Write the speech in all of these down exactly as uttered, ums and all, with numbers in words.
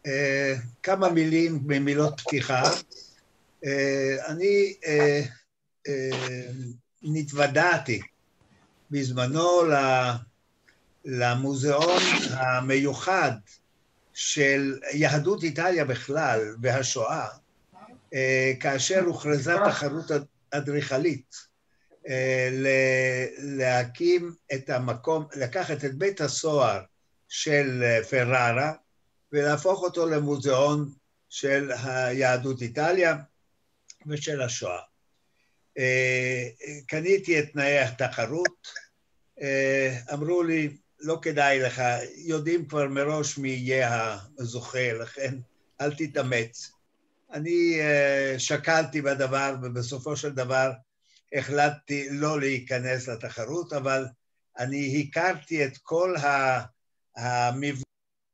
כמה מילים במילות פתיחה. אני נתוודעתי בזמנו למוזיאון המיוחד של יהדות איטליה בכלל והשואה, כאשר הוכרזה תחרות אדריכלית להקים את המקום, לקחת את בית הסוהר של פררה ולהפוך אותו למוזיאון של היהדות איטליה ושל השואה. קניתי את תנאי התחרות, אמרו לי, לא כדאי לך, יודעים כבר מראש מי יהיה הזוכה, לכן אל תתאמץ. אני שקלתי בדבר, ובסופו של דבר החלטתי לא להיכנס לתחרות, אבל אני הכרתי את כל המבנה.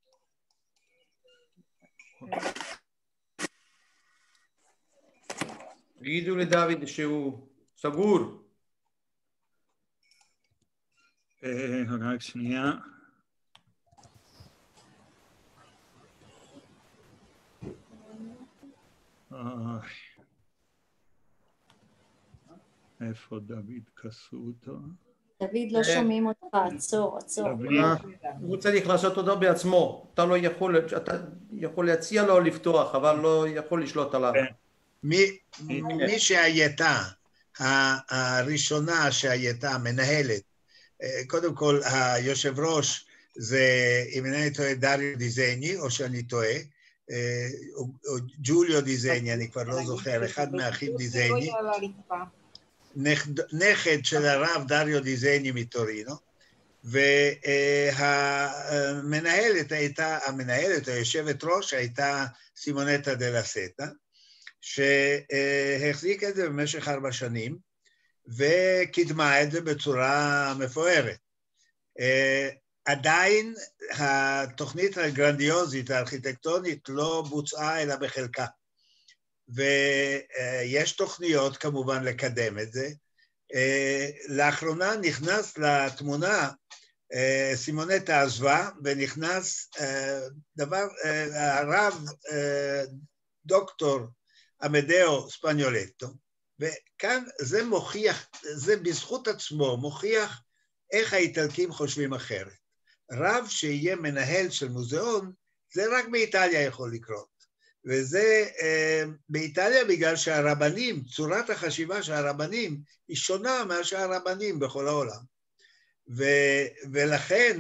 תגידו לדוד שהוא סגור. רק שנייה. איפה דוד כסו אותו? דוד, לא שומעים אותך, עצור, עצור. הוא צריך לעשות אותו בעצמו, אתה לא יכול, אתה יכול להציע לו לפתוח, אבל לא יכול לשלוט עליו. מי שהייתה הראשונה שהייתה מנהלת, קודם כל היושב ראש זה, אם אני טועה, דריו דיזייני, או שאני טועה, או ג'וליו דיזייני, אני כבר לא זוכר, אחד מהאחים דיזייני, נכד של הרב דריו דיזייני מטורינו, והמנהלת הייתה, המנהלת, היושבת ראש, הייתה סימונטה דלה סטה, שהחזיק את זה במשך ארבע שנים, וקידמה את זה בצורה מפוארת. עדיין התוכנית הגרנדיוזית, הארכיטקטונית, לא בוצעה אלא בחלקה. ויש תוכניות כמובן לקדם את זה. לאחרונה נכנס לתמונה, סימונטה עזבה, ונכנס דבר, הרב דוקטור עמדאו ספניולטו, וכאן זה מוכיח, זה בזכות עצמו מוכיח איך האיטלקים חושבים אחרת. רב שיהיה מנהל של מוזיאון, זה רק באיטליה יכול לקרות. וזה באיטליה בגלל שהרבנים, צורת החשיבה של הרבנים, היא שונה מאשר הרבנים בכל העולם. ו, ולכן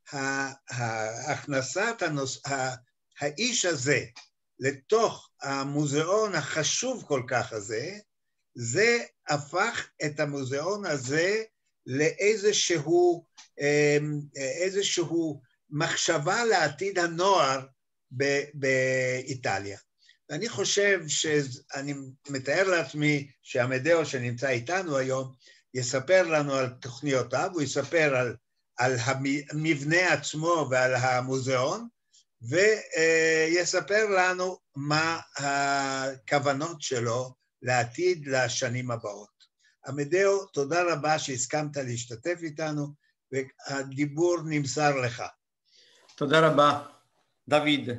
הכנסת הנוס, האיש הזה לתוך המוזיאון החשוב כל כך הזה, זה הפך את המוזיאון הזה לאיזשהו איזשהו מחשבה לעתיד הנוער באיטליה. ואני חושב שאני מתאר לעצמי שעמדאו שנמצא איתנו היום יספר לנו על תוכניותיו, הוא יספר על, על המבנה עצמו ועל המוזיאון, ויספר לנו מה הכוונות שלו לעתיד לשנים הבאות. עמדאו, תודה רבה שהסכמת להשתתף איתנו, והדיבור נמסר לך. תודה רבה, דוד.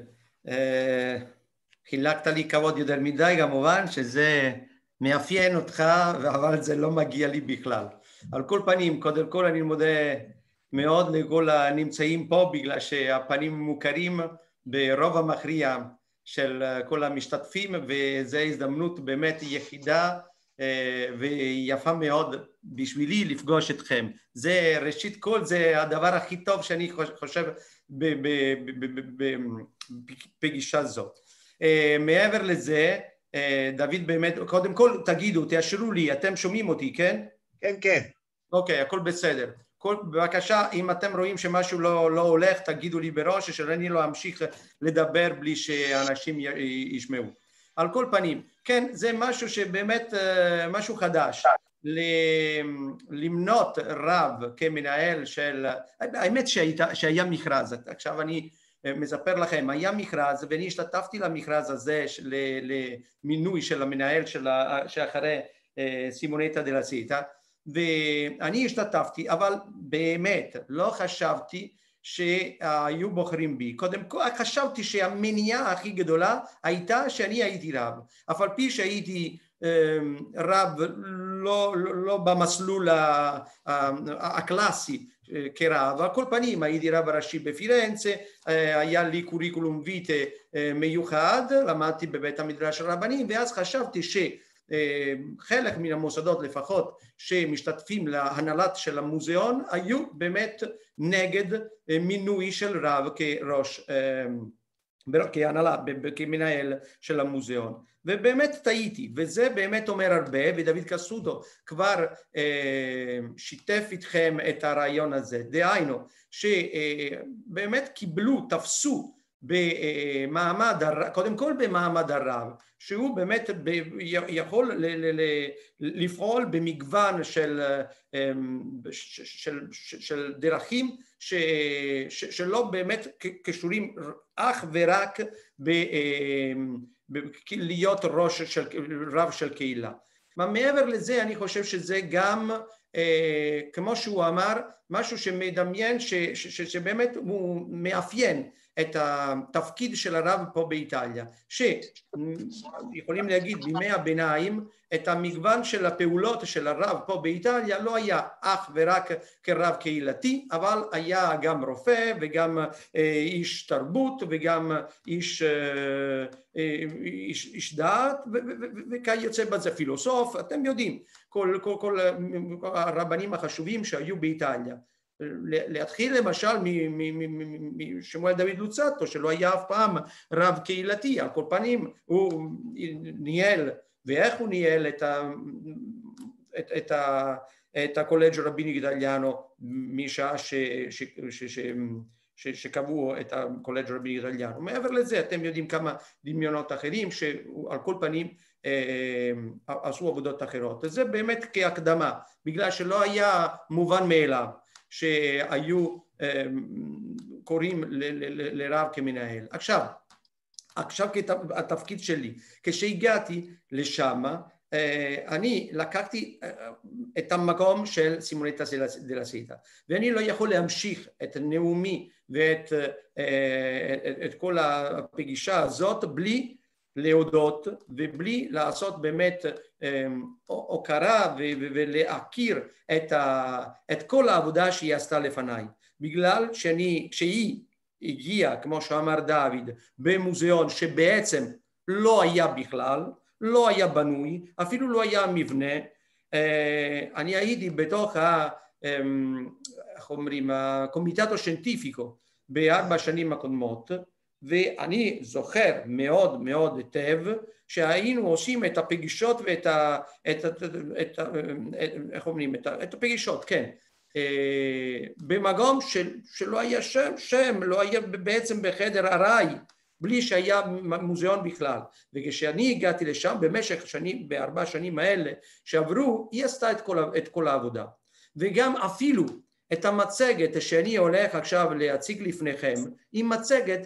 חילקת לי כבוד יותר מדי, כמובן שזה מאפיין אותך, אבל זה לא מגיע לי בכלל. על כל פנים, קודם כל אני מודה מאוד לכל הנמצאים פה, בגלל שהפנים מוכרים ברוב המכריע של כל המשתתפים, וזו הזדמנות באמת יחידה ויפה מאוד בשבילי לפגוש אתכם. זה ראשית כל, זה הדבר הכי טוב שאני חושב בפגישה זאת. מעבר לזה, דוד באמת, קודם כל תגידו, תאשרו לי, אתם שומעים אותי, כן? כן, כן. אוקיי, הכל בסדר. כל, בבקשה, אם אתם רואים שמשהו לא, לא הולך, תגידו לי בראש, שאני לא אמשיך לדבר בלי שאנשים ישמעו. על כל פנים, כן, זה משהו שבאמת, משהו חדש. למנות רב כמנהל של, האמת שהיית, שהיה מכרז, עכשיו אני מספר לכם, היה מכרז, ואני השתתפתי למכרז הזה למינוי של המנהל של, שאחרי סימונטה דלה סטה, ואני השתתפתי, אבל באמת לא חשבתי שהיו בוחרים בי. קודם כל חשבתי שהמניעה הכי גדולה הייתה שאני הייתי רב, אף על פי שהייתי רב לא, לא, לא במסלול הקלאסי כרב, על כל פנים הייתי רב ראשי בפירנצה, היה לי קוריקולום ויטה מיוחד, למדתי בבית המדרש הרבני, ואז חשבתי שחלק מן המוסדות לפחות שמשתתפים להנהלת של המוזיאון היו באמת נגד מינוי של רב כראש, כהנהלה, כמנהל של המוזיאון. ובאמת טעיתי, וזה באמת אומר הרבה, ודוד קסוטו כבר אה, שיתף איתכם את הרעיון הזה. דהיינו, שבאמת קיבלו, תפסו במעמד, קודם כל במעמד הרב, שהוא באמת ב, יכול ל, ל, ל, לפעול במגוון של, של, של, של דרכים ש, ש, שלא באמת קשורים אך ורק ב... להיות ראש של רב של קהילה. מעבר לזה אני חושב שזה גם אה, כמו שהוא אמר משהו שמדמיין ש, ש, ש, שבאמת הוא מאפיין את התפקיד של הרב פה באיטליה, שיכולים להגיד בימי הביניים את המגוון של הפעולות של הרב פה באיטליה לא היה אך ורק כרב קהילתי, אבל היה גם רופא וגם אה, איש תרבות וגם איש, אה, איש, איש דעת וכיוצא בזה פילוסוף, אתם יודעים, כל, כל, כל הרבנים החשובים שהיו באיטליה. להתחיל למשל משמואל דוד לוצטו שלא היה אף פעם רב קהילתי, על כל פנים הוא ניהל, ואיך הוא ניהל את, ה, את, את, ה, את הקולג'ו רביני איטליאנו משעה ש, ש, ש, ש, ש, שקבעו את הקולג'ו רביני איטליאנו. מעבר לזה אתם יודעים כמה דמיונות אחרים שעל כל פנים אה, עשו עבודות אחרות. זה באמת כהקדמה, בגלל שלא היה מובן מאליו שהיו קוראים לרב כמנהל. עכשיו, עכשיו התפקיד שלי, כשהגעתי לשם, אני לקחתי את המקום של סימונטה דלה סטה, ואני לא יכול להמשיך את נאומי ואת את כל הפגישה הזאת בלי להודות ובלי לעשות באמת הוקרה ולהכיר את, ה, את כל העבודה שהיא עשתה לפניי, בגלל שאני, שהיא הגיעה, כמו שאמר דוד, במוזיאון שבעצם לא היה בכלל, לא היה בנוי, אפילו לא היה מבנה. אני הייתי בתוך ה, איך אומרים, הקומיטטו שיינטיפיקו בארבע שנים הקודמות, ואני זוכר מאוד מאוד היטב שהיינו עושים את הפגישות ואת ה, את, את, את, איך אומרים, את, את הפגישות, כן, במקום של, שלא היה שם, שם, לא היה בעצם בחדר ארעי, בלי שהיה מוזיאון בכלל. וכשאני הגעתי לשם במשך שנים, בארבע שנים האלה שעברו, היא עשתה את כל, את כל העבודה. וגם אפילו את המצגת שאני הולך עכשיו להציג לפניכם, היא מצגת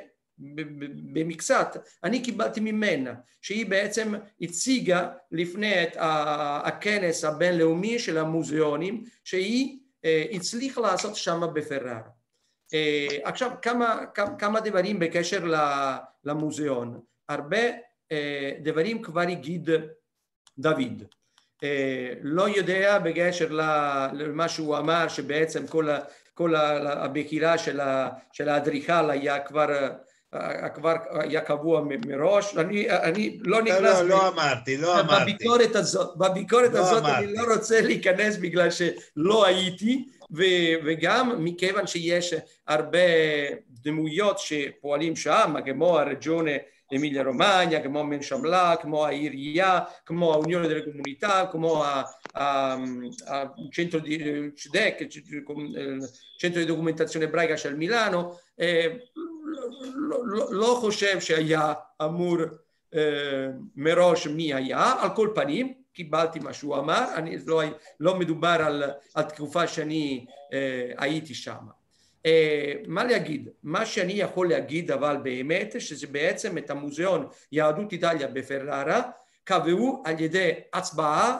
שבמקצת אני קיבלתי ממנה, שהיא בעצם הציגה לפני את הכנס הבינלאומי של המוזיאונים, שהיא הצליחה לעשות שם בפררה. עכשיו כמה, כמה דברים בקשר למוזיאון, הרבה דברים כבר הגיד דוד. לא יודע בקשר למה שהוא אמר שבעצם כל, כל הבחירה של האדריכל היה כבר, כבר היה קבוע מראש. אני, אני לא נכנס... לא, לא, לא אמרתי, לא אמרתי. בביקורת הזאת, בביקורת הזאת אני לא רוצה להיכנס בגלל שלא הייתי, וגם מכיוון שיש הרבה דמויות שפועלים שם, כמו הרג'ונה אמיליה רומניה, כמו מנשמלה, כמו העירייה, כמו האוניון דלה קומוניטה, כמו הצ'נטרו די צ'דק, צ'נטרו די דוקומנטציון אברייגה של מילאנו, לא חושב שהיה אמור מראש מי היה, על כל פנים, קיבלתי מה שהוא אמר, אני לא, לא מדובר על, על תקופה שאני הייתי שם. מה להגיד? מה שאני יכול להגיד אבל באמת שזה בעצם את המוזיאון יהדות איטליה בפררה קבעו על ידי הצבעה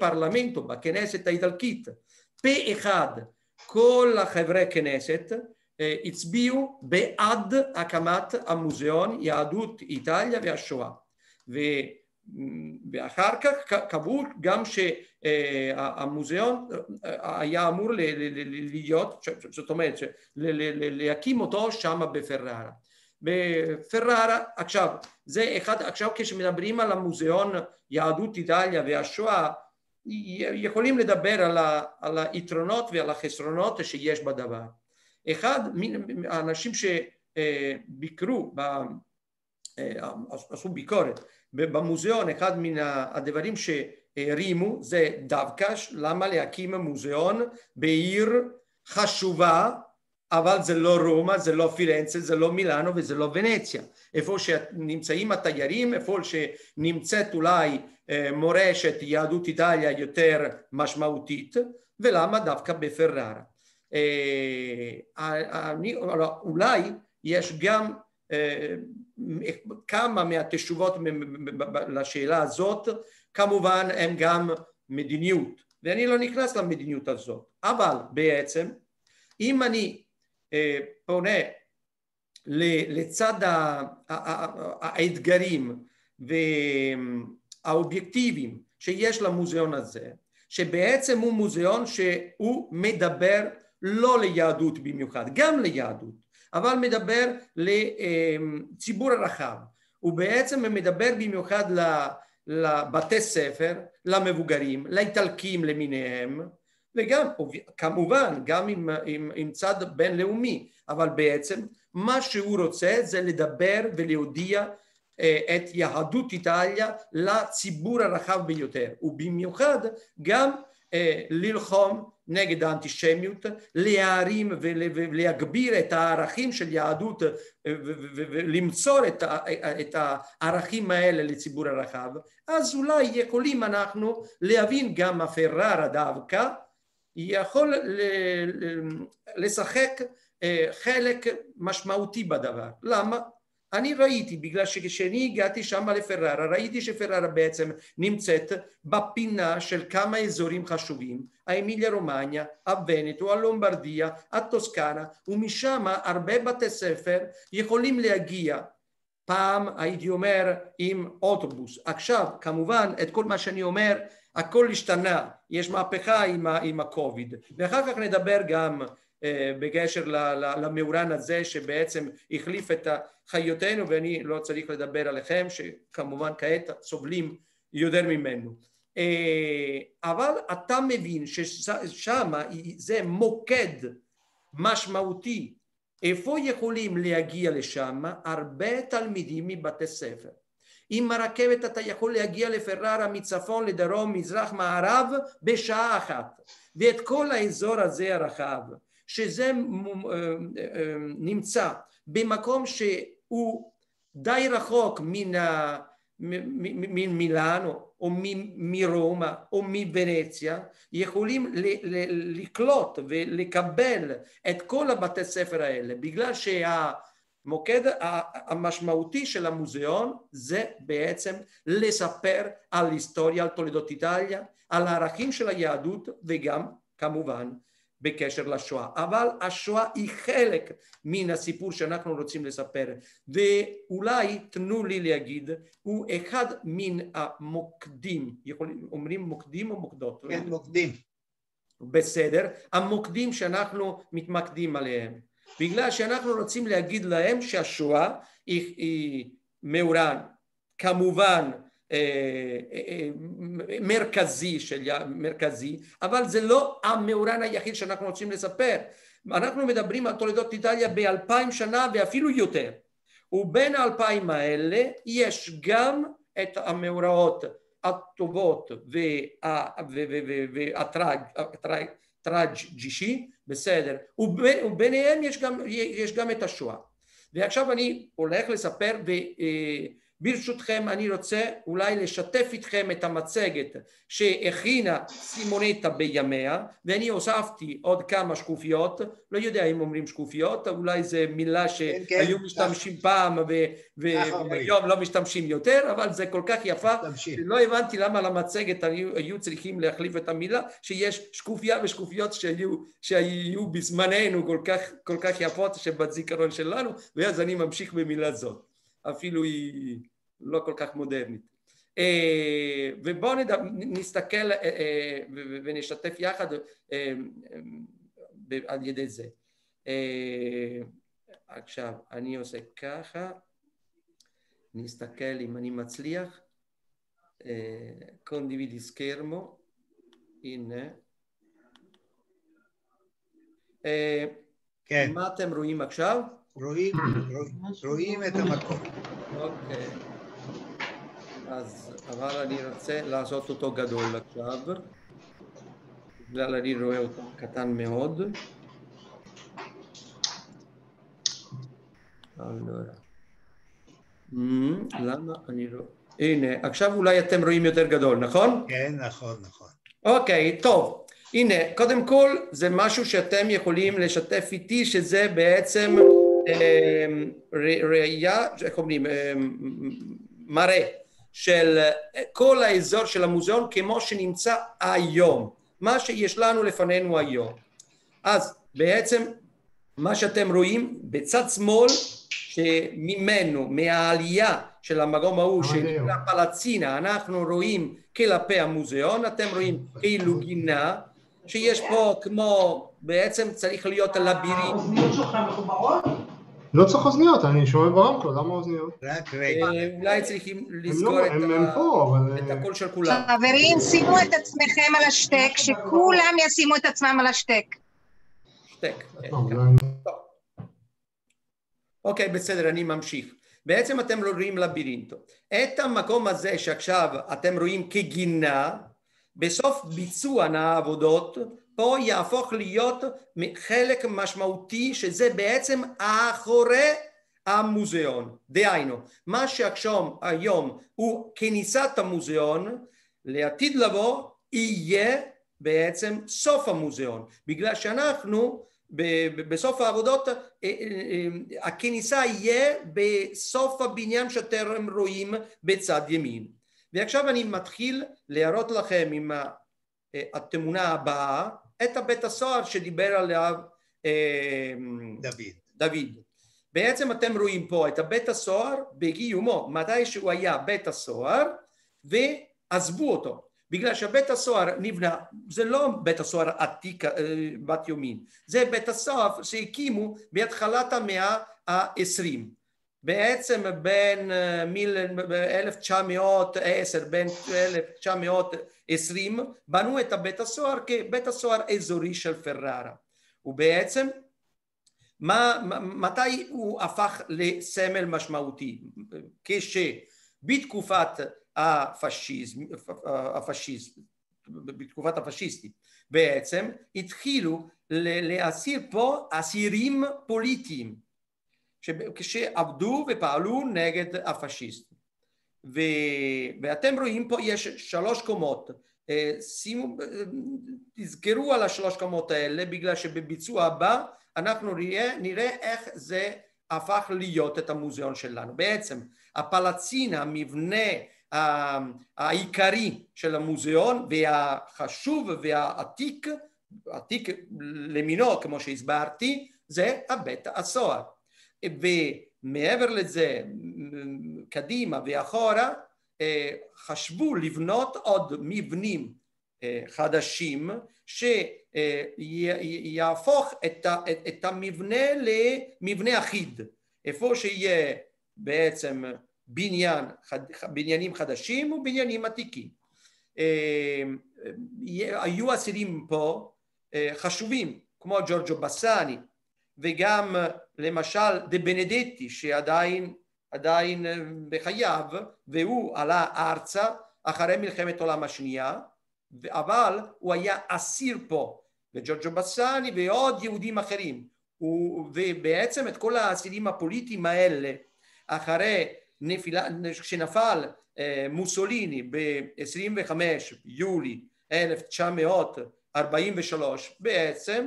בפרלמנטו, בכנסת האיטלקית, פה אחד כל החברי כנסת הצביעו בעד הקמת המוזיאון יהדות איטליה והשואה, ואחר כך קבעו גם שהמוזיאון היה אמור להיות, זאת אומרת להקים אותו שם בפררה. בפררה, עכשיו, זה אחד, עכשיו כשמדברים על המוזיאון יהדות איטליה והשואה, יכולים לדבר על, ה, על היתרונות ועל החסרונות שיש בדבר. אחד מהאנשים שביקרו, עשו ביקורת במוזיאון, אחד מן הדברים שהרימו זה דווקא למה להקים מוזיאון בעיר חשובה, אבל זה לא רומא, זה לא פירנצה, זה לא מילאנו וזה לא ונציה. איפה שנמצאים התיירים, איפה שנמצאת אולי מורשת יהדות איטליה יותר משמעותית, ולמה דווקא בפררה. אני, אולי יש גם כמה מהתשובות לשאלה הזאת, כמובן הם גם מדיניות, ואני לא נכנס למדיניות הזאת, אבל בעצם אם אני פונה לצד האתגרים והאובייקטיביים שיש למוזיאון הזה, שבעצם הוא מוזיאון שהוא מדבר לא ליהדות במיוחד, גם ליהדות, אבל מדבר לציבור הרחב, הוא בעצם מדבר במיוחד לבתי ספר, למבוגרים, לאיטלקים למיניהם, וגם כמובן גם עם, עם, עם צד בינלאומי, אבל בעצם מה שהוא רוצה זה לדבר ולהודיע את יהדות איטליה לציבור הרחב ביותר, ובמיוחד גם ללחום נגד האנטישמיות, להרים ולהגביר את הערכים של יהדות ולמצוא את הערכים האלה לציבור הרחב. אז אולי יכולים אנחנו להבין גם הפררה דווקא יכול לשחק חלק משמעותי בדבר. למה? אני ראיתי, בגלל שכשאני הגעתי שם לפררה, ראיתי שפררה בעצם נמצאת בפינה של כמה אזורים חשובים, האמיליה רומניה, הוונטו, הלומברדיה, הטוסקנה, ומשם הרבה בתי ספר יכולים להגיע. פעם הייתי אומר עם אוטובוס. עכשיו, כמובן, את כל מה שאני אומר, הכל השתנה, יש מהפכה עם, עם הקוביד, ואחר כך נדבר גם בקשר למאורן הזה שבעצם החליף את חיותנו, ואני לא צריך לדבר עליכם שכמובן כעת סובלים יותר ממנו. אבל אתה מבין ששם זה מוקד משמעותי, איפה יכולים להגיע לשם הרבה תלמידים מבתי ספר. עם הרכבת אתה יכול להגיע לפררה מצפון לדרום, מזרח מערב בשעה אחת, ואת כל האזור הזה הרחב שזה נמצא במקום שהוא די רחוק מן מילאנו או מרומא או מוונציה, יכולים לקלוט ולקבל את כל הבתי ספר האלה, בגלל שהמוקד המשמעותי של המוזיאון זה בעצם לספר על היסטוריה, על תולדות איטליה, על הערכים של היהדות, וגם כמובן בקשר לשואה. אבל השואה היא חלק מן הסיפור שאנחנו רוצים לספר, ואולי תנו לי להגיד, הוא אחד מן המוקדים, יכולים, אומרים מוקדים או מוקדות? כן, מוקדים. בסדר, המוקדים שאנחנו מתמקדים עליהם, בגלל שאנחנו רוצים להגיד להם שהשואה היא, היא מאורן, כמובן, מרכזי של מרכזי, אבל זה לא המאורן היחיד שאנחנו רוצים לספר. אנחנו מדברים על תולדות איטליה באלפיים שנה ואפילו יותר, ובין האלפיים האלה יש גם את המאורעות הטובות והטרג'ישי, בסדר, וביניהם יש גם, יש גם את השואה. ועכשיו אני הולך לספר ב ברשותכם אני רוצה אולי לשתף איתכם את המצגת שהכינה סימונטה בימיה, ואני הוספתי עוד כמה שקופיות, לא יודע אם אומרים שקופיות, אולי זו מילה שהיו משתמשים פעם והיום לא משתמשים יותר, אבל זה כל כך יפה, לא הבנתי למה למצגת היו צריכים להחליף את המילה, שיש שקופיה ושקופיות שהיו, שהיו בזמננו כל כך, כל כך יפות שבזיכרון שלנו, ואז אני ממשיך במילה זאת. אפילו היא לא כל כך מודרנית. ובואו נסתכל ונשתף יחד על ידי זה. עכשיו, אני עושה ככה, נסתכל אם אני מצליח. condividi schermo, הנה. כן. מה אתם רואים עכשיו? רואים, רואים את המקום. אוקיי. אז, אבל אני רוצה לעשות אותו גדול עכשיו. בגלל אני רואה אותו קטן מאוד. למה אני רואה? הנה, עכשיו אולי אתם רואים יותר גדול, נכון? כן, נכון, נכון. אוקיי, טוב. הנה, קודם כל, זה משהו שאתם יכולים לשתף איתי, שזה בעצם ראייה, איך אומרים, מראה של כל האזור של המוזיאון כמו שנמצא היום, מה שיש לנו לפנינו היום. אז בעצם מה שאתם רואים בצד שמאל, שממנו, מהעלייה של המקום ההוא שנקרא פלצינה, אנחנו רואים כלפי המוזיאון, אתם רואים כאילו גינה, שיש פה כמו, בעצם צריך להיות לבירינט. האוזניות שלך מחוברות? לא צריך אוזניות, אני שומע ברמקול, למה אוזניות? רק רגע. אולי צריכים לסגור את הקול של כולם. חברים, שימו את עצמכם על השטק, שכולם ישימו את עצמם על השטק. שטק. אוקיי, בסדר, אני ממשיך. בעצם אתם לא רואים לבירינטו. את המקום הזה שעכשיו אתם רואים כגינה, בסוף ביצוע העבודות, פה יהפוך להיות חלק משמעותי שזה בעצם אחורי המוזיאון. דהיינו, מה שעכשיו היום הוא כניסת המוזיאון, לעתיד לבוא יהיה בעצם סוף המוזיאון, בגלל שאנחנו בסוף העבודות הכניסה יהיה בסוף הבניין שאתם רואים בצד ימין. ועכשיו אני מתחיל להראות לכם עם התמונה הבאה את הבית הסוהר שדיבר עליו דוד. דוד. בעצם אתם רואים פה את הבית הסוהר בקיומו, מתי שהוא היה בית הסוהר ועזבו אותו. בגלל שבית הסוהר נבנה, זה לא בית הסוהר עתיק בת יומין, זה בית הסוהר שהקימו בהתחלת המאה העשרים. בעצם בין אלף תשע מאות ועשר, בין אלף תשע מאות ועשרים, בנו את הבית הסוהר כבית הסוהר אזורי של פררה. ובעצם, מה, מתי הוא הפך לסמל משמעותי? כשבתקופת הפשיזם, הפשיזם, בתקופת הפשיסטית, בעצם התחילו להסיר פה אסירים פוליטיים, כשעבדו ופעלו נגד הפשיסטים. ו... ואתם רואים פה יש שלוש קומות, שימו, תזכרו על השלוש קומות האלה, בגלל שבביצוע הבא אנחנו נראה, נראה איך זה הפך להיות את המוזיאון שלנו. בעצם הפלצינה, המבנה העיקרי של המוזיאון והחשוב והעתיק, עתיק למינו כמו שהסברתי, זה הבית הסוהר. ומעבר לזה, קדימה ואחורה, חשבו לבנות עוד מבנים חדשים שיהפוך את המבנה למבנה אחיד, איפה שיהיה בעצם בניין, בניינים חדשים ובניינים עתיקים. היו אסירים פה חשובים, כמו ג'ורג'ו בסאני, וגם למשל דה בנדטי שעדיין עדיין בחייו, והוא עלה ארצה אחרי מלחמת העולם השנייה, אבל הוא היה אסיר פה, וג'ורג'ו בסאני ועוד יהודים אחרים, ובעצם את כל האסירים הפוליטיים האלה, אחרי נפילה, כשנפל מוסוליני ב-עשרים וחמישה ביולי אלף תשע מאות ארבעים ושלוש בעצם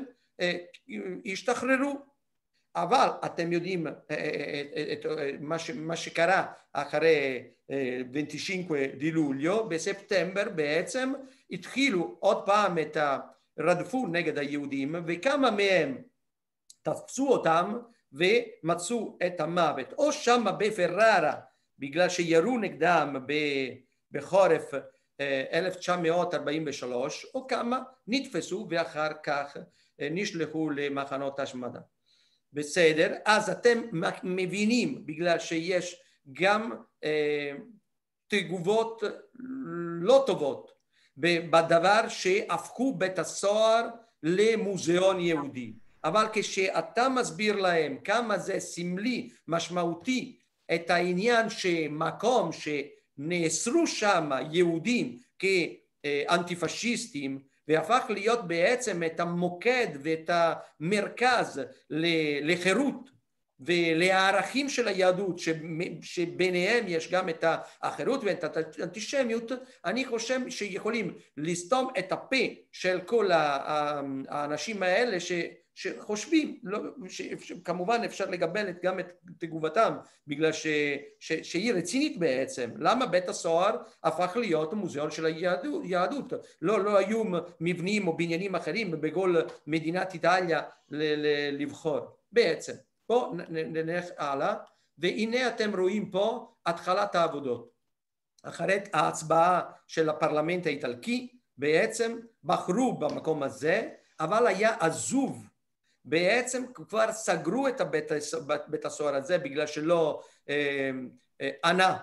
השתחררו. אבל אתם יודעים את מה שקרה אחרי venticinque di luglio, בספטמבר בעצם התחילו עוד פעם את הרדפות נגד היהודים, וכמה מהם תפסו אותם ומצאו את המוות, או שמה בפררה בגלל שירו נגדם בחורף אלף תשע מאות ארבעים ושלוש, או כמה נתפסו ואחר כך נשלחו למחנות השמדה. בסדר, אז אתם מבינים בגלל שיש גם אה, תגובות לא טובות בדבר שהפכו בית הסוהר למוזיאון יהודי, אבל כשאתה מסביר להם כמה זה סמלי משמעותי את העניין שמקום שנאסרו שם יהודים כאנטי-פשיסטים והפך להיות בעצם את המוקד ואת המרכז לחירות ולערכים של היהדות, שביניהם יש גם את החירות ואת האנטישמיות, אני חושב שיכולים לסתום את הפה של כל האנשים האלה ש... שחושבים, לא, שכמובן אפשר לקבל גם את תגובתם, בגלל ש, ש, שהיא רצינית בעצם. למה בית הסוהר הפך להיות מוזיאון של היהדות? לא, לא היו מבנים או בניינים אחרים בכל מדינת איטליה ל, ל, לבחור. בעצם, בואו נלך הלאה, והנה אתם רואים פה התחלת העבודות. אחרי ההצבעה של הפרלמנט האיטלקי, בעצם בחרו במקום הזה, אבל היה עזוב. בעצם כבר סגרו את הבית, בית הסוהר הזה בגלל שלא אה, אה, ענה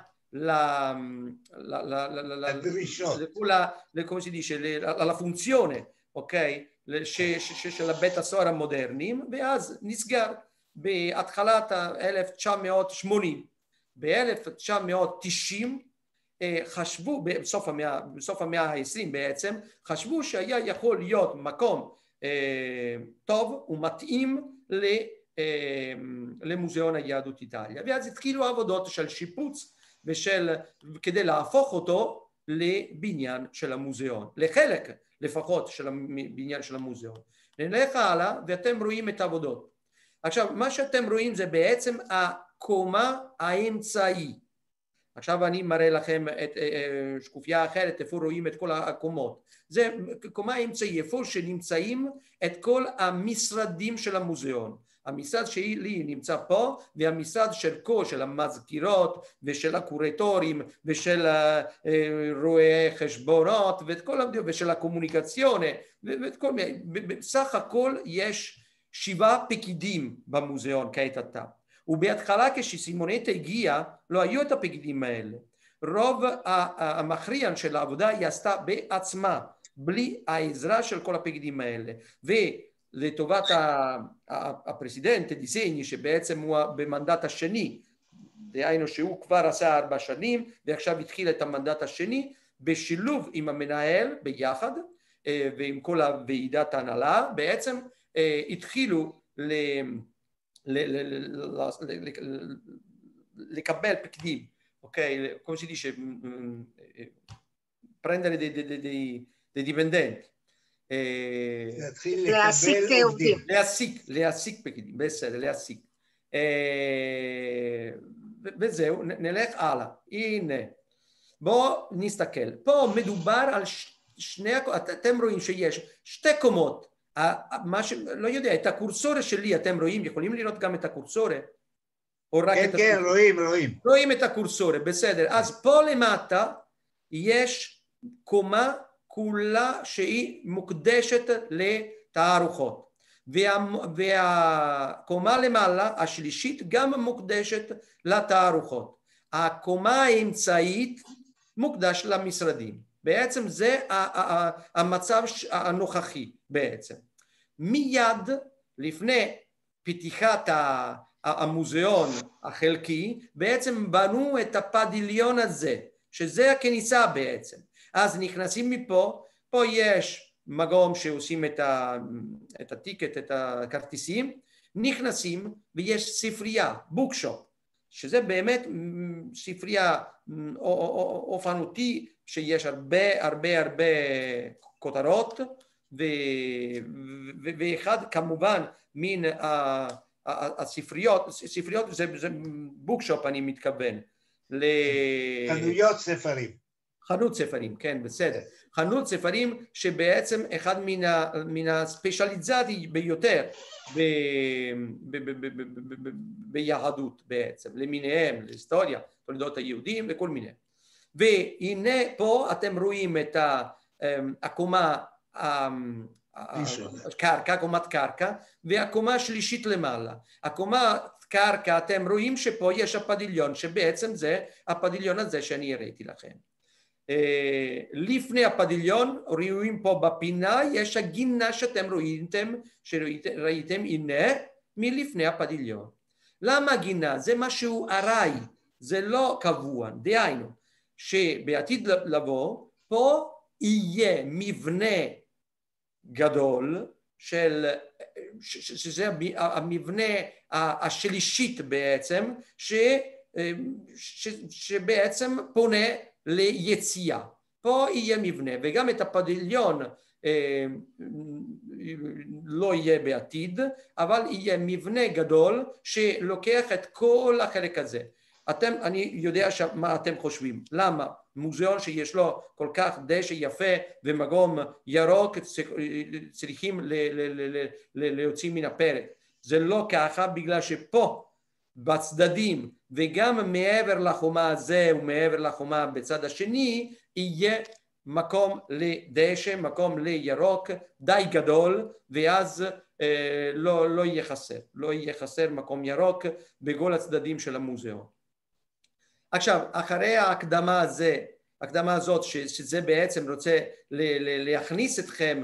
לדרישות, לפונקציונה, אוקיי, של בית הסוהר המודרניים, ואז נסגר בהתחלת אלף תשע מאות שמונים. ב-אלף תשע מאות תשעים חשבו, בסוף המאה, בסוף המאה העשרים בעצם, חשבו שהיה יכול להיות מקום טוב ומתאים למוזיאון היהדות איטליה, ואז התחילו עבודות של שיפוץ ושל, כדי להפוך אותו לבניין של המוזיאון, לחלק לפחות של הבניין של המוזיאון. נלך הלאה ואתם רואים את העבודות. עכשיו מה שאתם רואים זה בעצם הקומה האמצעי. עכשיו אני מראה לכם את שקופיה אחרת, איפה רואים את כל הקומות. זה קומה אמצעי, איפה שנמצאים את כל המשרדים של המוזיאון. המשרד שלי נמצא פה, והמשרד של כל, של המזכירות ושל הקורטורים ושל רואי חשבונות ואת כל המדינות ושל הקומוניקציונה ואת כל מיני. בסך הכל יש שבעה פקידים במוזיאון כעת עתה. ובהתחלה כשסימונטה הגיע לא היו את הפקידים האלה. רוב המכריע של העבודה היא עשתה בעצמה בלי העזרה של כל הפקידים האלה, ולטובת הפרסידנט דיסני שבעצם הוא במנדט השני, דהיינו שהוא כבר עשה ארבע שנים ועכשיו התחיל את המנדט השני בשילוב עם המנהל ביחד ועם כל הוועידת ההנהלה, בעצם התחילו ל... לקבל פקידים, אוקיי, come si dice, prendere dei, dei, dei, dei dipendenti, להעסיק עובדים, להעסיק, להעסיק פקידים, בסדר, להעסיק, וזהו, נלך הלאה. הנה, בואו נסתכל, פה מדובר על שני, אתם רואים שיש שתי קומות, מה שלא יודע, את הקורסור שלי אתם רואים, יכולים לראות גם את הקורסור? כן, כן, רואים, רואים. רואים את הקורסור, בסדר. אז פה למטה יש קומה כולה שהיא מוקדשת לתערוכות. והקומה למעלה, השלישית, גם מוקדשת לתערוכות. הקומה האמצעית מוקדש למשרדים. בעצם זה המצב הנוכחי בעצם. מיד לפני פתיחת המוזיאון החלקי, בעצם בנו את הפדיליון הזה, שזה הכניסה בעצם. אז נכנסים מפה, פה יש מקום שעושים את, ה, את הטיקט, את הכרטיסים, נכנסים ויש ספרייה, בוקשופ, שזה באמת ספרייה אופנותי שיש הרבה הרבה הרבה כותרות, ואחד כמובן מן הספריות, ספריות זה בוקשופ אני מתכוון. חנויות ספרים. חנות ספרים, כן, בסדר. חנות ספרים שבעצם אחד מן הספיישליזציה ביותר ביהדות בעצם, למיניהם, להיסטוריה, תולדות היהודים וכל מיני. והנה פה אתם רואים את הקומה, קרקע, קומת קרקע, והקומה השלישית למעלה. הקומה קרקע, אתם רואים שפה יש הפדיליון, שבעצם זה הפדיליון הזה שאני הראיתי לכם. לפני הפדיליון, רואים פה בפינה, יש הגינה שאתם ראיתם, שראיתם, הנה, מלפני הפדיליון. למה גינה? זה משהו ארעי, זה לא קבוע, דהיינו, שבעתיד לבוא, פה יהיה מבנה גדול, של, שזה המבנה השלישית בעצם, ש, ש, שבעצם פונה ליציאה. פה יהיה מבנה, וגם את הפדיליון אה, לא יהיה בעתיד, אבל יהיה מבנה גדול שלוקח את כל החלק הזה. אתם, אני יודע מה אתם חושבים. למה? מוזיאון שיש לו כל כך דשא יפה ומקום ירוק צריכים ל, ל, ל, ל, ל, להוציא מן הפרק. זה לא ככה, בגלל שפה בצדדים וגם מעבר לחומה הזה ומעבר לחומה בצד השני יהיה מקום לדשא, מקום לירוק די גדול, ואז אה, לא, לא יהיה חסר, לא יהיה חסר מקום ירוק בכל הצדדים של המוזיאון. עכשיו, אחרי ההקדמה הזה, הקדמה הזאת שזה בעצם רוצה להכניס אתכם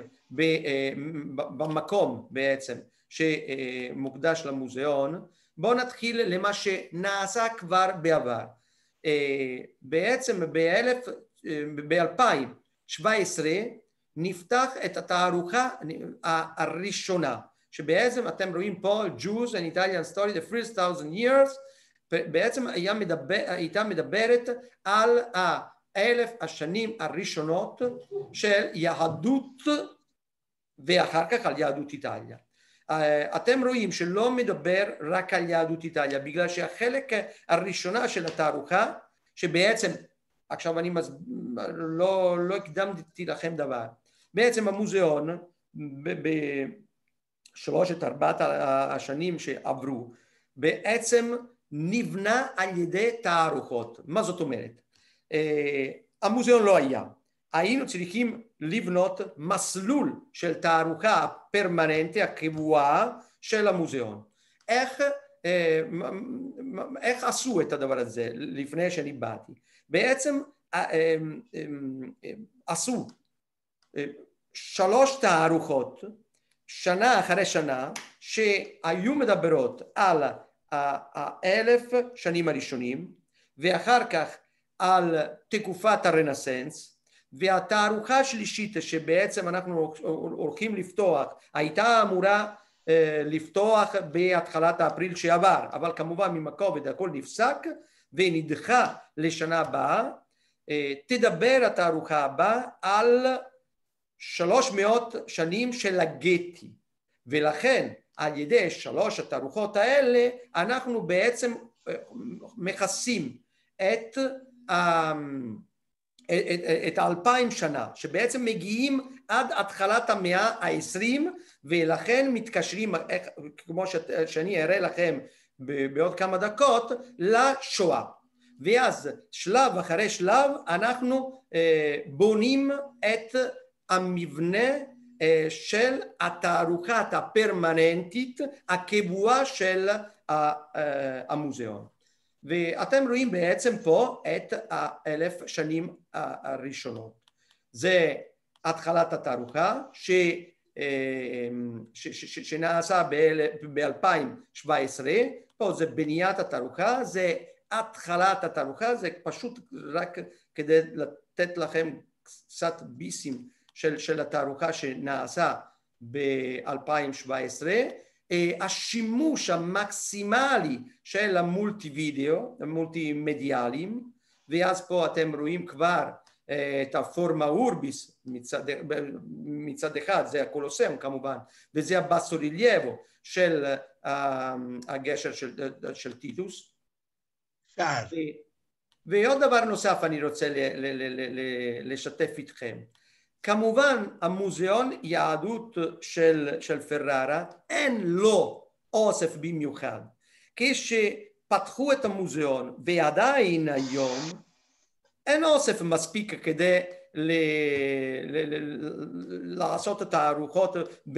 במקום בעצם שמוקדש למוזיאון, בואו נתחיל למה שנעשה כבר בעבר. בעצם ב-אלפיים שבע עשרה נפתח את התערוכה הראשונה, שבעצם אתם רואים פה Jews and Italian Story, the first thousand years, בעצם הייתה מדברת על האלף השנים הראשונות של יהדות ואחר כך על יהדות איטליה. אתם רואים שלא מדבר רק על יהדות איטליה, בגלל שהחלק הראשונה של התערוכה, שבעצם, עכשיו אני מז... לא, לא הקדמתי לכם דבר, בעצם המוזיאון בשלושת ארבעת השנים שעברו, בעצם נבנה על ידי תערוכות. מה זאת אומרת? המוזיאון לא היה. היינו צריכים לבנות מסלול של תערוכה פרמננטי הקבועה של המוזיאון. איך, איך עשו את הדבר הזה לפני שאני באתי? בעצם עשו שלוש תערוכות שנה אחרי שנה שהיו מדברות על האלף שנים הראשונים ואחר כך על תקופת הרנסנס, והתערוכה השלישית שבעצם אנחנו הולכים לפתוח הייתה אמורה לפתוח בהתחלת אפריל שעבר, אבל כמובן ממקוביד הכל נפסק ונדחה לשנה הבאה. תדבר התערוכה הבאה על שלוש מאות שנים של הגטי, ולכן על ידי שלוש התערוכות האלה אנחנו בעצם מכסים את את, את האלפיים שנה, שבעצם מגיעים עד התחלת המאה העשרים, ולכן מתקשרים, כמו שאני אראה לכם בעוד כמה דקות, לשואה. ואז שלב אחרי שלב אנחנו בונים את המבנה של התערוכה הפרמננטית הקבועה של המוזיאון. ואתם רואים בעצם פה את האלף שנים הראשונות. זה התחלת התערוכה ש, ש, ש, שנעשה ב-אלפיים שבע עשרה, פה זה בניית התערוכה, זה התחלת התערוכה, זה פשוט רק כדי לתת לכם קצת ביסים של, של התערוכה שנעשה ב-אלפיים שבע עשרה, השימוש המקסימלי של המולטי וידאו, המולטי מדיאליים, ואז פה אתם רואים כבר את הפורמה אורביס מצד, מצד אחד, זה הקולוסיאום כמובן, וזה הבאסו-רלייבו של הגשר של, של טיטוס. שער. ועוד דבר נוסף אני רוצה ל, ל, ל, ל, לשתף איתכם. כמובן המוזיאון יהדות של, של פררה אין לו אוסף במיוחד. כשפתחו את המוזיאון ועדיין היום אין אוסף מספיק כדי ל, ל, ל, לעשות את הארוחות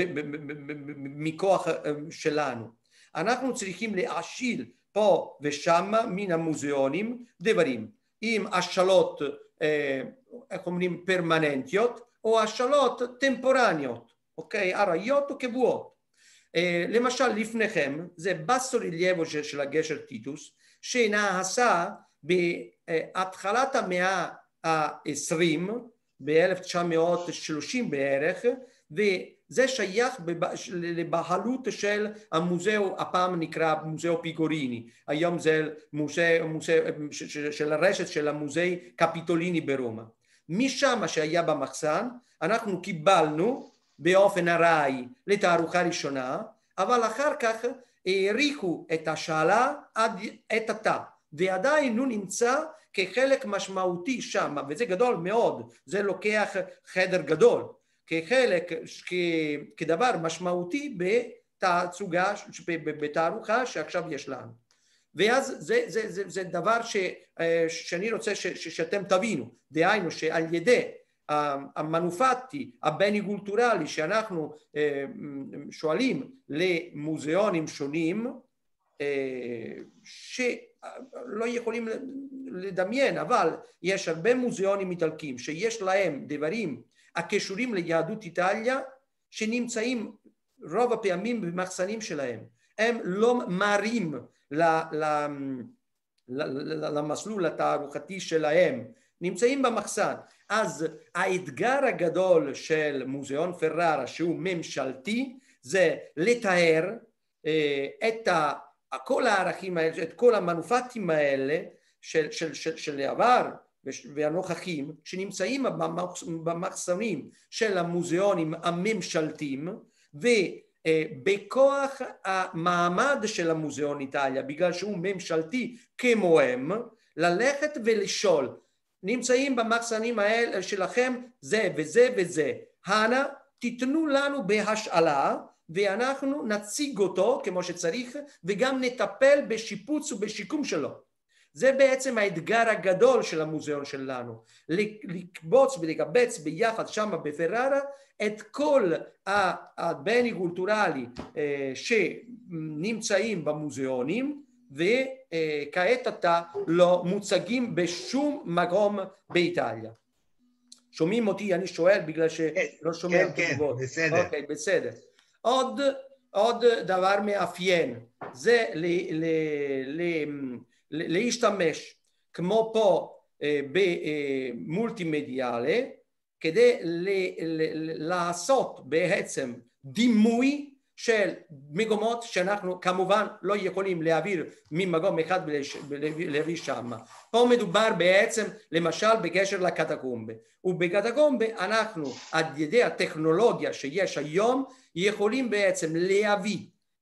מכוח שלנו. אנחנו צריכים להשיל פה ושם מן המוזיאונים דברים עם השאלות איך אומרים פרמננטיות או השאלות טמפורניות, אוקיי? ארעיות או קבועות. למשל לפניכם זה באסו-רלייבו של הגשר טיטוס שנעשה בהתחלת המאה העשרים ב-אלף תשע מאות ושלושים בערך, וזה שייך לבעלות של המוזאו, הפעם נקרא מוזאו פיגוריני, היום זה מוזאו, מוזאו של הרשת של המוזאי קפיטוליני ברומא. משם שהיה במחסן אנחנו קיבלנו באופן ארעי לתערוכה ראשונה, אבל אחר כך העריכו את השאלה עד את התא, ועדיין הוא נמצא כחלק משמעותי שם, וזה גדול מאוד, זה לוקח חדר גדול, כחלק, כדבר משמעותי בתעצוגה, בתערוכה שעכשיו יש לנו. ואז זה, זה, זה, זה דבר ש, שאני רוצה ש, ש, שאתם תבינו, דהיינו שעל ידי המנופטי הביני-קולטורלי שאנחנו שואלים למוזיאונים שונים, שלא יכולים לדמיין, אבל יש הרבה מוזיאונים איטלקיים שיש להם דברים הקשורים ליהדות איטליה שנמצאים רוב הפעמים במחסנים שלהם. הם לא מראים למסלול התערוכתי שלהם, נמצאים במחסן. אז האתגר הגדול של מוזיאון פררה שהוא ממשלתי זה לתאר את כל הערכים האלה, את כל המנופטים האלה של, של, של, של העבר והנוכחים שנמצאים במחסנים של המוזיאונים הממשלתיים, ובכוח המעמד של המוזיאון איטליה, בגלל שהוא ממשלתי כמוהם, ללכת ולשאול, נמצאים במחסנים האלה שלכם זה וזה וזה, הנה תיתנו לנו בהשאלה ואנחנו נציג אותו כמו שצריך וגם נטפל בשיפוץ ובשיקום שלו. זה בעצם האתגר הגדול של המוזיאון שלנו, לקבוץ ולקבץ ביחד שם בפררה את כל הביני-קולטורלי שנמצאים במוזיאונים, וכעת אתה לא מוצגים בשום מקום באיטליה. שומעים אותי? אני שואל בגלל שלא שומע כן, את כן, התגובות. בסדר. אוקיי, בסדר. עוד, עוד דבר מאפיין, זה ל, ל, ל, ל, להשתמש כמו פה במולטימדיאלי, כדי ל, ל, לעשות בעצם דימוי של מגמות שאנחנו כמובן לא יכולים להעביר ממקום אחד ולהביא שם. פה מדובר בעצם למשל בקשר לקטקומבה, ובקטקומבה אנחנו עד ידי הטכנולוגיה שיש היום יכולים בעצם להביא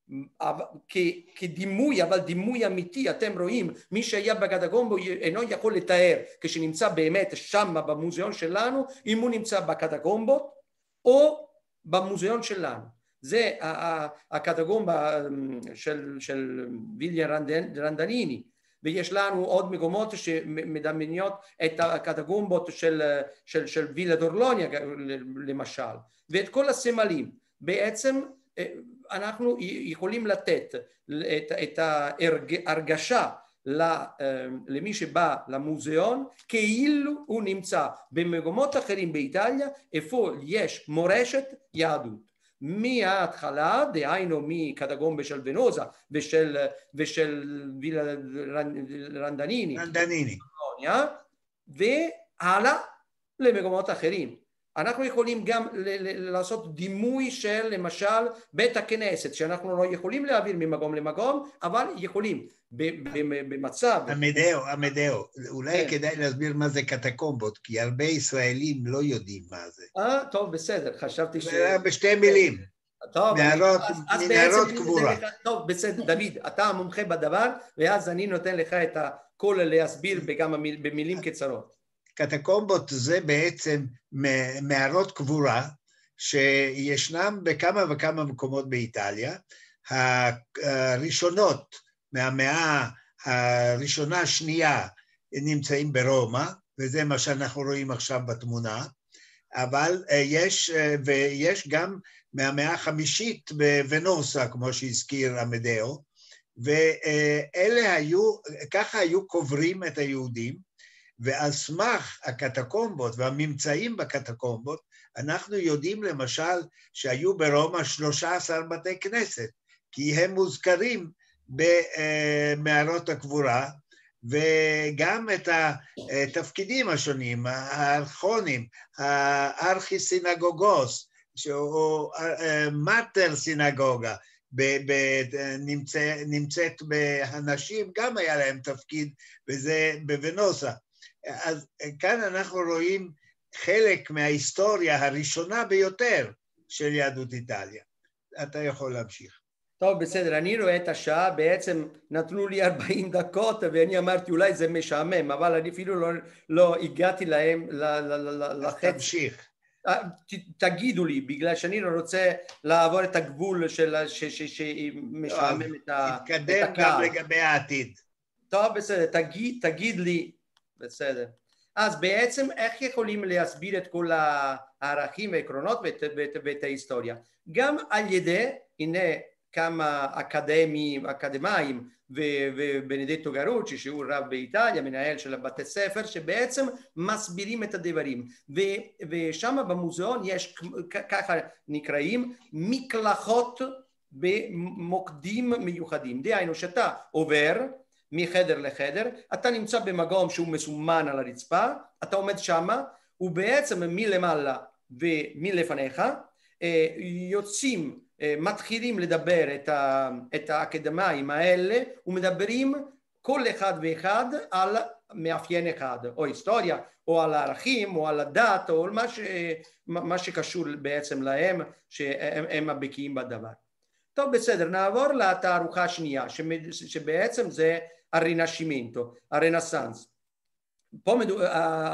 כדימוי, אבל דימוי אמיתי. אתם רואים מי שהיה בקטקומבה אינו יכול לתאר כשנמצא באמת שם במוזיאון שלנו אם הוא נמצא בקטקומבות או במוזיאון שלנו. זה הקטקומבה של, של ויליה רנדניני, ויש לנו עוד מקומות שמדמיינות את הקטקומבות של, של, של וילה דורלוניה למשל, ואת כל הסמלים. בעצם אנחנו יכולים לתת את, את ההרגשה למי שבא למוזיאון כאילו הוא נמצא במקומות אחרים באיטליה איפה יש מורשת יהדות. מההתחלה, דהיינו מקטקומבה של ונוזה ושל, ושל וילה רנדניני, רנדניני. והלאה למקומות אחרים. אנחנו יכולים גם לעשות דימוי של למשל בית הכנסת, שאנחנו לא יכולים להעביר ממקום למקום, אבל יכולים במצב... עמדאו, עמדאו, אולי כדאי להסביר מה זה קטקומבות, כי הרבה ישראלים לא יודעים מה זה. אה, טוב, בסדר, חשבתי ש... בשתי מילים, מנהרות קבורה. טוב, בסדר, דוד, אתה המומחה בדבר, ואז אני נותן לך את הכל להסביר במילים קצרות. קטקומבות זה בעצם מערות קבורה שישנם בכמה וכמה מקומות באיטליה. הראשונות מהמאה הראשונה השנייה נמצאים ברומא, וזה מה שאנחנו רואים עכשיו בתמונה, אבל יש, ויש גם מהמאה החמישית בוונוסה, כמו שהזכיר עמדאו, ואלה היו, ככה היו קוברים את היהודים, ועל סמך הקטקומבות והממצאים בקטקומבות, אנחנו יודעים למשל שהיו ברומא שלושה עשר בתי כנסת, כי הם מוזכרים במערות הקבורה, וגם את התפקידים השונים, הארכונים, הארכי-סינגוגוס, שהוא מטר סינגוגה, נמצאת באנשים, גם היה להם תפקיד, וזה בוונוסה. אז כאן אנחנו רואים חלק מההיסטוריה הראשונה ביותר של יהדות איטליה. אתה יכול להמשיך. טוב, בסדר, אני רואה את השעה, בעצם נתנו לי ארבעים דקות, ואני אמרתי אולי זה משעמם, אבל אני אפילו לא, לא הגעתי להם לחץ. אז תמשיך. תגידו לי, בגלל שאני לא רוצה לעבור את הגבול שמשעמם את הקהל. תתקדם גם לגבי העתיד. טוב, בסדר, תגיד, תגיד לי, בסדר. אז בעצם איך יכולים להסביר את כל הערכים והעקרונות ואת, ואת, ואת ההיסטוריה? גם על ידי, הנה כמה אקדמיים, אקדמיים, ובנדטו גרוצ'י, שהוא רב באיטליה, מנהל של בתי ספר, שבעצם מסבירים את הדברים. ושם במוזיאון יש, ככה נקראים, מקלחות במוקדים מיוחדים. דהיינו שאתה עובר מחדר לחדר, אתה נמצא במקום שהוא מסומן על הרצפה, אתה עומד שמה, ובעצם מלמעלה ומלפניך יוצאים, מתחילים לדבר את, ה, את האקדמאים האלה, ומדברים כל אחד ואחד על מאפיין אחד, או היסטוריה, או על הערכים, או על הדת, או על מה, ש, מה שקשור בעצם להם, שהם הבקיאים בדבר. טוב, בסדר, נעבור לתערוכה השנייה, שבעצם זה הרינשימנטו, הרנסנס. פה מדו,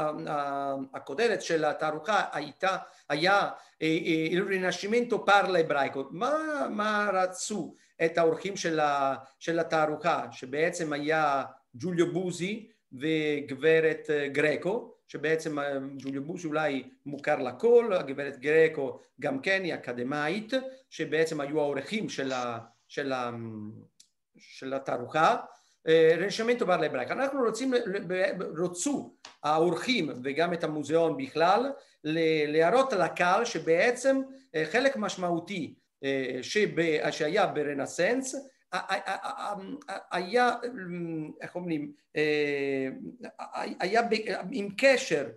הכותרת של התערוכה הייתה, היה רינשימנטו פרלה אבראיקו. מה, מה רצו את האורחים של, ה, של התערוכה, שבעצם היה ג'וליו בוזי וגברת גרקו, שבעצם ג'וליו בוזי אולי מוכר לכל, הגברת גרקו גם כן היא אקדמאית, שבעצם היו האורחים של, ה, של, ה, של התערוכה. רינשימנטו פרלה אבראיקו. אנחנו רוצים, רוצו האורחים וגם את המוזיאון בכלל, להראות לקהל שבעצם חלק משמעותי שהיה ברנסנס, היה, איך אומרים, היה עם קשר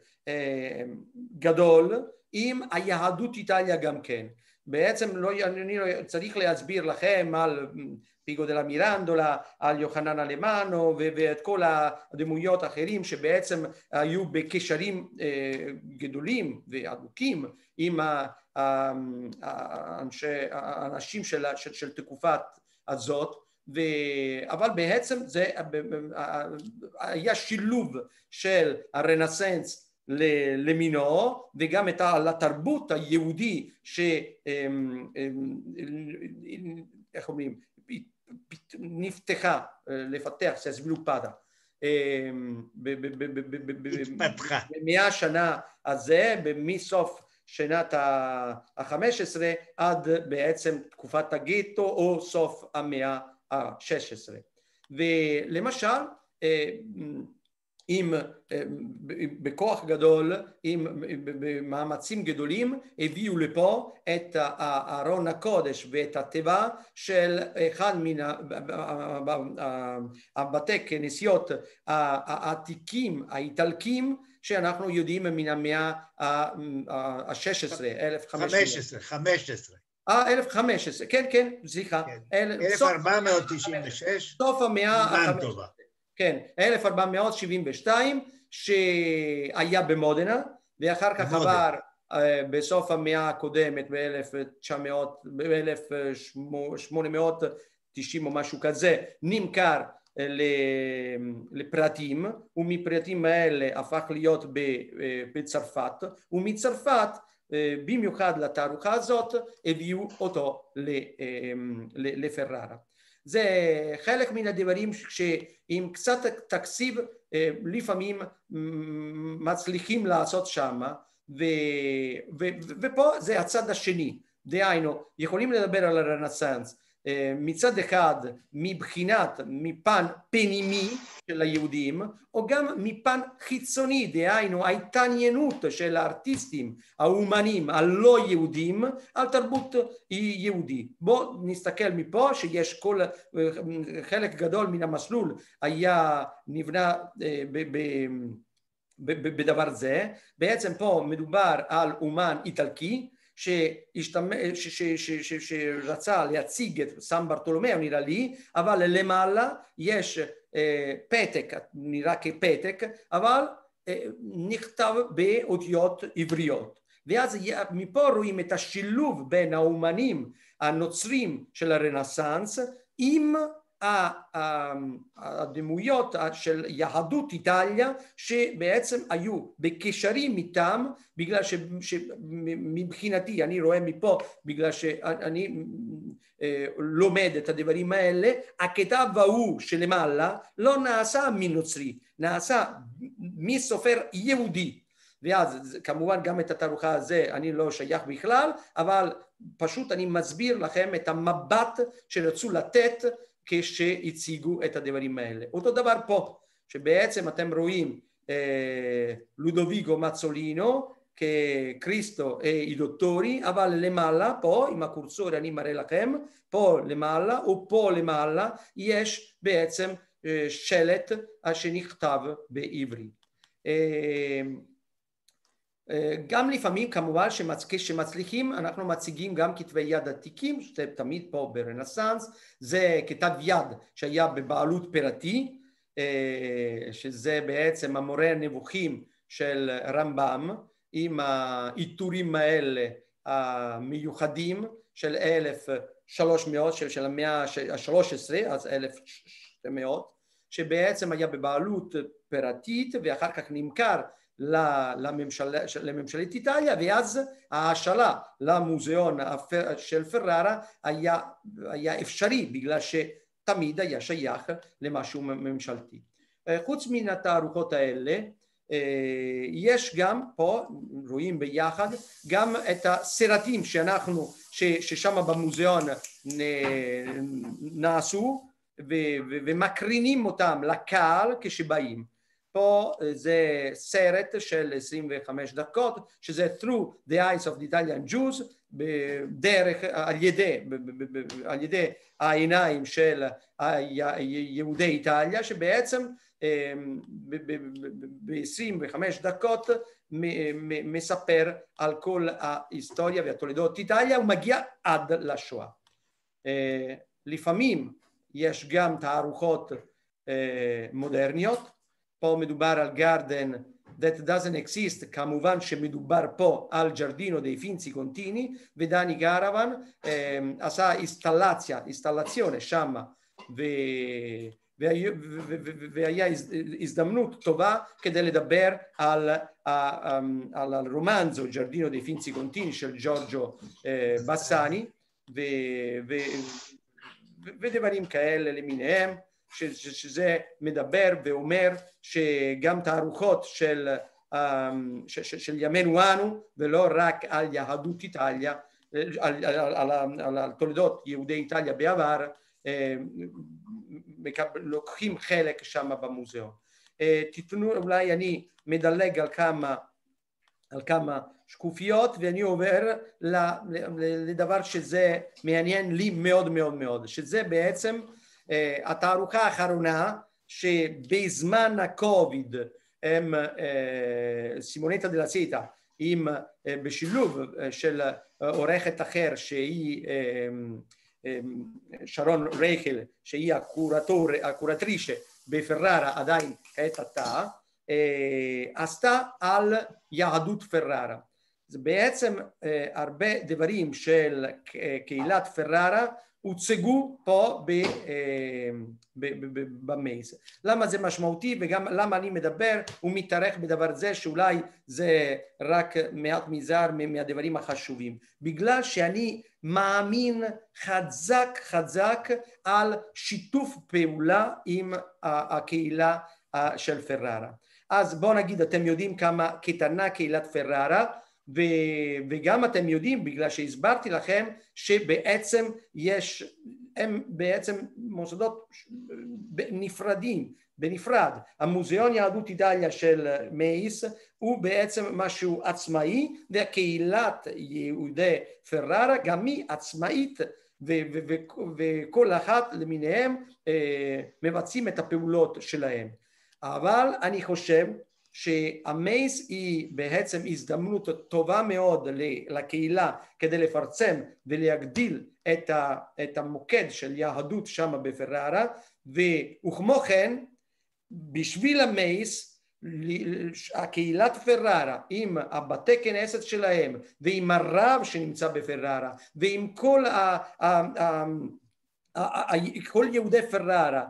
גדול עם היהדות איטליה גם כן. בעצם לא, אני צריך להסביר לכם על פיגו דלה מירנדולה, על יוחנן אלמנו ואת כל הדמויות האחרים שבעצם היו בקשרים גדולים ועדוקים עם האנשים של, של, של תקופת הזאת, ו... אבל בעצם זה היה שילוב של הרנסנס למינו וגם את התרבות היהודי ש... איך אומרים? נפתחה לפתח, ססבילופדה, התפתחה. במאה השנה הזה, מסוף שנת ה-חמש עשרה עד בעצם תקופת הגטו או סוף המאה ה-שש עשרה. ולמשל, עם, בכוח גדול, עם במאמצים גדולים, הביאו לפה את ארון הקודש ואת התיבה של אחד מן הבתי כנסיות העתיקים האיטלקים שאנחנו יודעים מן המאה ה-שש עשרה, אלף וחמש מאות. חמש עשרה. אה, אלף וחמש עשרה, כן, כן, סליחה. אלף ארבע מאות תשעים ושש. סוף המאה ה-חמש עשרה. מנטובה. כן, אלף ארבע מאות שבעים ושתיים, שהיה במודנה, ואחר כך עבר בסוף המאה הקודמת, ב-אלף שמונה מאות תשעים או משהו כזה, נמכר לפרטים, ומפרטים האלה הפך להיות בצרפת, ומצרפת, במיוחד לתערוכה הזאת, הביאו אותו לפררה. זה חלק מן הדברים שעם קצת תקציב לפעמים מצליחים לעשות שם, ופה זה הצד השני, דהיינו, יכולים לדבר על הרנסנס, מצד אחד מבחינת, מפן פנימי של היהודים, או גם מפן חיצוני, דהיינו ההתעניינות של הארטיסטים, האומנים הלא יהודים, על תרבות יהודי. בואו נסתכל מפה שיש כל, חלק גדול מן המסלול היה נבנה בדבר זה, בעצם פה מדובר על אומן איטלקי, שרצה להציג את סן ברטולומיאו נראה לי, אבל למעלה יש פתק, נראה כפתק, אבל נכתב באותיות עבריות. ואז מפה רואים את השילוב בין האומנים הנוצרים של הרנסנס עם הדמויות של יהדות איטליה שבעצם היו בקשרים איתם, בגלל שמבחינתי אני רואה מפה, בגלל שאני לומד את הדברים האלה, הכתב ההוא שלמעלה לא נעשה מנוצרי, נעשה מסופר יהודי. ואז כמובן גם את התערוכה הזה אני לא שייך בכלל, אבל פשוט אני מסביר לכם את המבט שרצו לתת כשהציגו את הדברים האלה. אותו דבר פה, שבעצם אתם רואים אה, לודוביגו מצולינו כקריסטו אי דוטורי, אבל למעלה פה, עם הקורסור אני מראה לכם, פה למעלה ופה למעלה יש בעצם אה, שלט שנכתב בעברית. אה, גם לפעמים כמובן שמצליחים אנחנו מציגים גם כתבי יד עתיקים, שזה תמיד פה ברנסנס, זה כתב יד שהיה בבעלות פרטי, שזה בעצם המורה הנבוכים של רמב"ם, עם העיטורים האלה המיוחדים של אלף ושלוש מאות, של המאה ה-שלוש עשרה, אז אלף ושתי מאות, שבעצם היה בבעלות פרטית ואחר כך נמכר לממשל, לממשלת איטליה, ואז ההשאלה למוזיאון של פררה היה, היה אפשרי בגלל שתמיד היה שייך למשהו ממשלתי. חוץ מן התערוכות האלה יש גם פה, רואים ביחד, גם את הסרטים שאנחנו, ששם במוזיאון נעשו ומקרינים אותם לקהל כשבאים. פה זה סרט של עשרים וחמש דקות, שזה Through the Eyes of the Italian Jews, בדרך, על ידי, על ידי העיניים של יהודי איטליה, שבעצם ב-עשרים וחמש דקות מספר על כל ההיסטוריה והתולדות איטליה, ומגיע עד לשואה. לפעמים יש גם תערוכות מודרניות, פה מדובר על גרדן that doesn't exist, כמובן שמדובר פה על ג'רדינו די פינצי קונטיני, ודני גרבן עשה אינסטלציה, אינסטלציונה שמה, והיה הזדמנות טובה כדי לדבר על הרומנזו ג'רדינו די פינצי קונטיני של ג'ורג'ו בסאני, ודברים כאלה למיניהם, שזה מדבר ואומר שגם תערוכות של, של ימינו אנו, ולא רק על יהדות איטליה, על, על, על, על, על תולדות יהודי איטליה בעבר, לוקחים חלק שם במוזיאון. תיתנו, אולי אני מדלג על כמה, על כמה שקופיות ואני עובר לדבר שזה מעניין לי מאוד מאוד מאוד, שזה בעצם התערוכה האחרונה שבזמן הקוביד הם סימונטה דה לה סטה עם בשילוב של עורכת אחר שהיא שרון רייכל שהיא הקורטור, הקורטרישה בפררה עדיין כעת עתה, עשתה על יהדות פררה. זה בעצם הרבה דברים של קהילת פררה הוצגו פה במייס. למה זה משמעותי וגם למה אני מדבר ומתארך בדבר זה שאולי זה רק מעט מזער מהדברים החשובים. בגלל שאני מאמין חזק חזק על שיתוף פעולה עם הקהילה של פררה. אז בואו נגיד, אתם יודעים כמה קטנה קהילת פררה, וגם אתם יודעים, בגלל שהסברתי לכם, שבעצם יש, הם בעצם מוסדות נפרדים, בנפרד. המוזיאון יהדות איטליה של מייס הוא בעצם משהו עצמאי, והקהילת יהודי פררה גם היא עצמאית, וכל אחת למיניהם מבצעים את הפעולות שלהם. אבל אני חושב שהמייס היא בעצם הזדמנות טובה מאוד לקהילה כדי לפרסם ולהגדיל את, ה, את המוקד של יהדות שם בפררה, וכמו כן בשביל המייס הקהילת פררה עם הבתי כנסת שלהם ועם הרב שנמצא בפררה ועם כל ה, ה, ה, כל יהודי פררה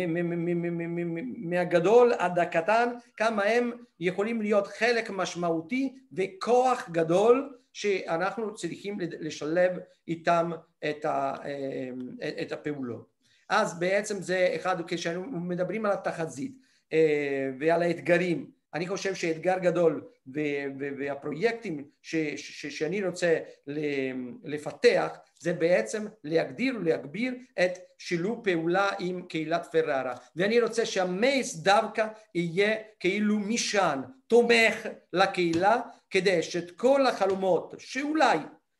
מהגדול עד הקטן, כמה הם יכולים להיות חלק משמעותי וכוח גדול שאנחנו צריכים לשלב איתם את, ה, את הפעולות. אז בעצם זה אחד, כשאנחנו מדברים על התחזית ועל האתגרים, אני חושב שאתגר גדול והפרויקטים שאני רוצה לפתח זה בעצם להגדיר ולהגביר את שילוב פעולה עם קהילת פררה, ואני רוצה שהמייס דווקא יהיה כאילו משען תומך לקהילה, כדי שאת כל החלומות שאולי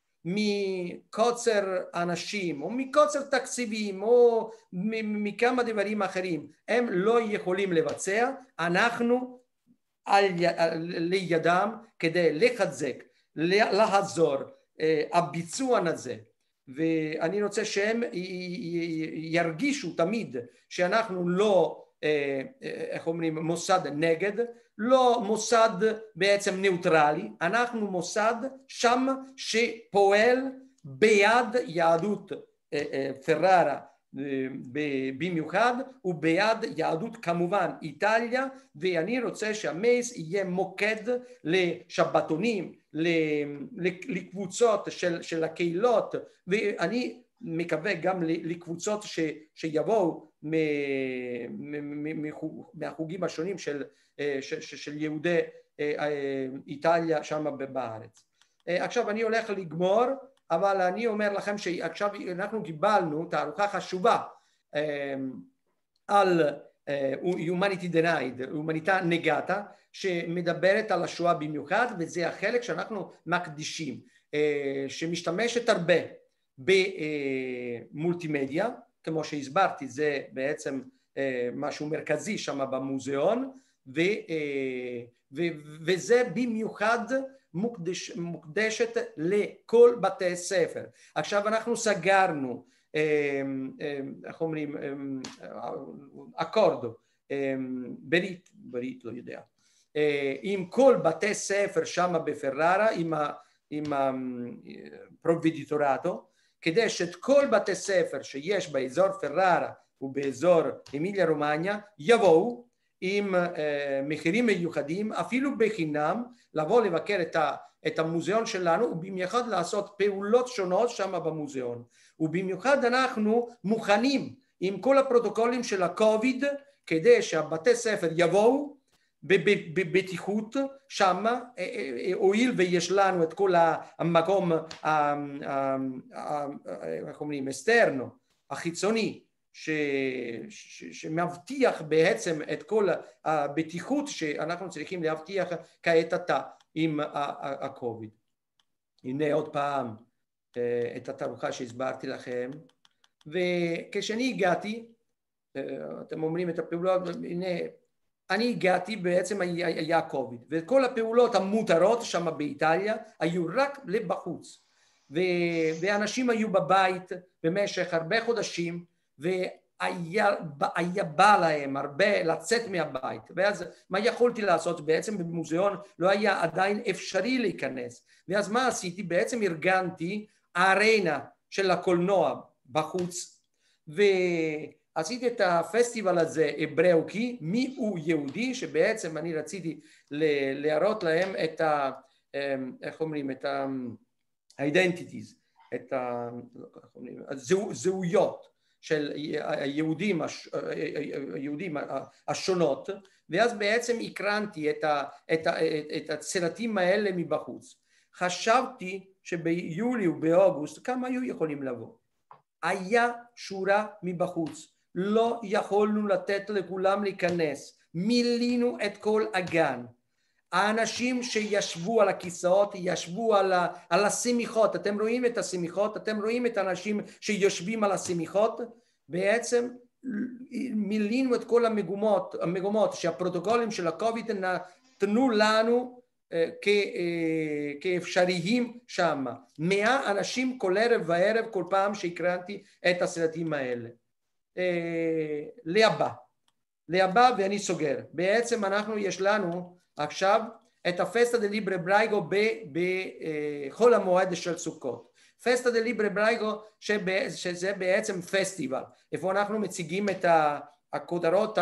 מקוצר אנשים או מקוצר תקציבים או מכמה דברים אחרים הם לא יכולים לבצע, אנחנו על לידם כדי לחזק, לעזור הביצוע הזה. ואני רוצה שהם ירגישו תמיד שאנחנו לא, איך אומרים, מוסד נגד, לא מוסד בעצם ניוטרלי, אנחנו מוסד שם שפועל ביד יהדות פררה במיוחד וביד יהדות כמובן איטליה, ואני רוצה שהמייס יהיה מוקד לשבתונים, לקבוצות של, של הקהילות, ואני מקווה גם לקבוצות ש, שיבואו מהחוגים השונים של, של, של יהודי איטליה שם בארץ. עכשיו אני הולך לגמור, אבל אני אומר לכם שעכשיו אנחנו קיבלנו תערוכה חשובה על Humanity Denied, הומניטה נגעתה, שמדברת על השואה במיוחד, וזה החלק שאנחנו מקדישים, שמשתמשת הרבה במולטימדיה, כמו שהסברתי, זה בעצם משהו מרכזי שם במוזיאון, וזה במיוחד מוקדש, מוקדשת לכל בתי ספר. עכשיו אנחנו סגרנו, איך אומרים, אקורדו, ברית, ברית לא יודע, עם כל בתי ספר שם בפררה, עם, עם הפרובידיטורטו, כדי שאת כל בתי ספר שיש באזור פררה ובאזור אמיליה רומניה יבואו עם מחירים מיוחדים, אפילו בחינם, לבוא לבקר את, ה, את המוזיאון שלנו, ובמיוחד לעשות פעולות שונות שם במוזיאון. ובמיוחד אנחנו מוכנים עם כל הפרוטוקולים של הקוביד, כדי שהבתי ספר יבואו בבטיחות שם, הואיל ויש לנו את כל המקום, איך אומרים, אסטרנו, החיצוני, ש, ש, שמבטיח בעצם את כל הבטיחות שאנחנו צריכים להבטיח כעת עתה עם הקוביד. הנה עוד פעם את התערוכה שהסברתי לכם, וכשאני הגעתי, אתם אומרים את הפעולות, הנה, אני הגעתי בעצם היה קוביד, וכל הפעולות המותרות שם באיטליה היו רק לבחוץ, ואנשים היו בבית במשך הרבה חודשים, והיה בא להם הרבה לצאת מהבית, ואז מה יכולתי לעשות? בעצם במוזיאון לא היה עדיין אפשרי להיכנס, ואז מה עשיתי? בעצם ארגנתי ארנה של הקולנוע בחוץ, ועשיתי את הפסטיבל הזה אבראוקי, מי הוא יהודי, שבעצם אני רציתי להראות להם את ה... איך אומרים? את ה-identities, את הזהויות של היהודים, היהודים השונות, ואז בעצם הקרנתי את, ה, את, ה, את הסרטים האלה מבחוץ. חשבתי שביולי ובאוגוסט כמה היו יכולים לבוא. היה שורה מבחוץ, לא יכולנו לתת לכולם להיכנס, מילינו את כל הגן. האנשים שישבו על הכיסאות, ישבו על, ה, על השמיכות, אתם רואים את השמיכות, אתם רואים את האנשים שיושבים על השמיכות, בעצם מילינו את כל המגומות, המגומות שהפרוטוקולים של הקוביד נתנו לנו כ, כאפשריים שם. מאה אנשים כל ערב וערב כל פעם שהקרנתי את הסרטים האלה. להבא, להבא ואני סוגר. בעצם אנחנו, יש לנו עכשיו את הפסטה דה ליברה ברייגו בחול המועד של סוכות. פסטה דה ליברה ברייגו שזה בעצם פסטיבל, איפה אנחנו מציגים את הכותרות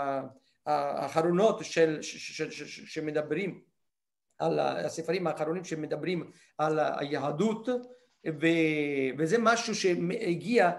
האחרונות של, שמדברים על הספרים האחרונים שמדברים על היהדות, וזה משהו שהגיע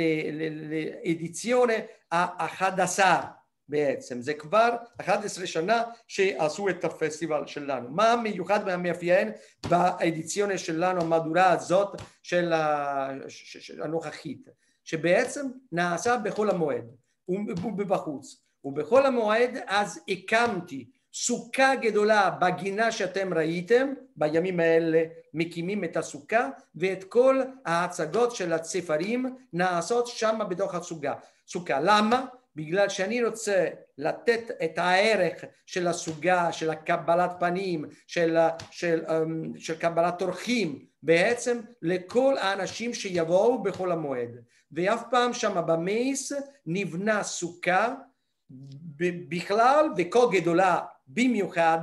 לאדיציונה ה-אחת עשרה בעצם, זה כבר אחת עשרה שנה שעשו את הפסטיבל שלנו. מה המיוחד והמאפיין באדיציונה שלנו, המהדורה הזאת של הנוכחית, שבעצם נעשה בכל המועד ובבחוץ, ובכל המועד אז הקמתי סוכה גדולה בגינה שאתם ראיתם, בימים האלה מקימים את הסוכה, ואת כל ההצגות של הספרים נעשות שם בתוך הסוכה. סוכה. למה? בגלל שאני רוצה לתת את הערך של הסוגה, של הקבלת פנים, של, של, של קבלת אורחים, בעצם לכל האנשים שיבואו בכל המועד. ואף פעם שם במייס נבנה סוכה בכלל וכה גדולה במיוחד,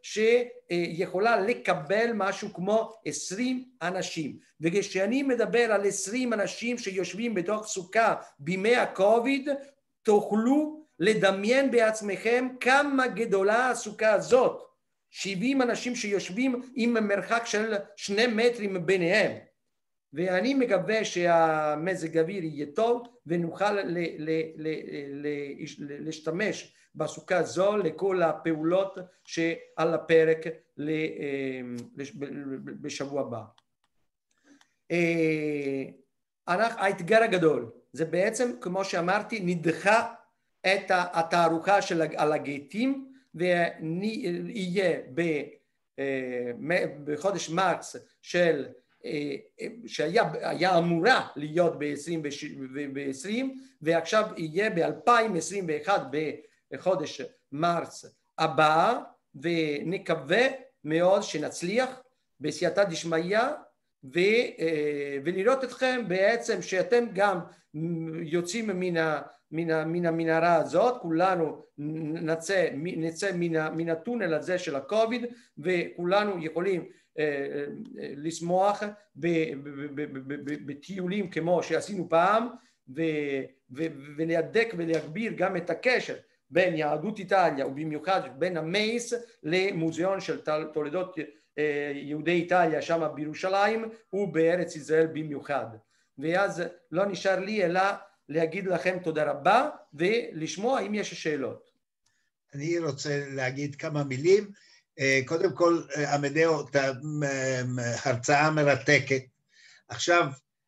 שיכולה לקבל משהו כמו עשרים אנשים. וכשאני מדבר על עשרים אנשים שיושבים בתוך סוכה בימי הקוביד, תוכלו לדמיין בעצמכם כמה גדולה הסוכה הזאת. שבעים אנשים שיושבים עם מרחק של שני מטרים ביניהם. ואני מקווה שהמזג האוויר יהיה טוב ונוכל ל- ל- ל- ל- להשתמש בסוכה זו לכל הפעולות שעל הפרק בשבוע הבא. האתגר הגדול זה בעצם, כמו שאמרתי, נדחה את התערוכה של על הגטים, ויהיה בחודש מרץ של שהיה היה אמורה להיות ב-עשרים ועכשיו יהיה ב-אלפיים עשרים ואחת בחודש מרץ הבא, ונקווה מאוד שנצליח בסייעתא דשמיא, ולראות אתכם בעצם שאתם גם יוצאים מן ה מן המנהרה הזאת, כולנו נצא, נצא מן הטונל הזה של הקוביד, וכולנו יכולים לשמוח בטיולים כמו שעשינו פעם, ולהדק ולהגביר גם את הקשר בין יהדות איטליה ובמיוחד בין המייס למוזיאון של תולדות יהודי איטליה שם בירושלים ובארץ ישראל במיוחד. ואז לא נשאר לי אלא להגיד לכם תודה רבה ולשמוע אם יש שאלות. אני רוצה להגיד כמה מילים. קודם כל, עמדאו, הרצאה מרתקת. עכשיו,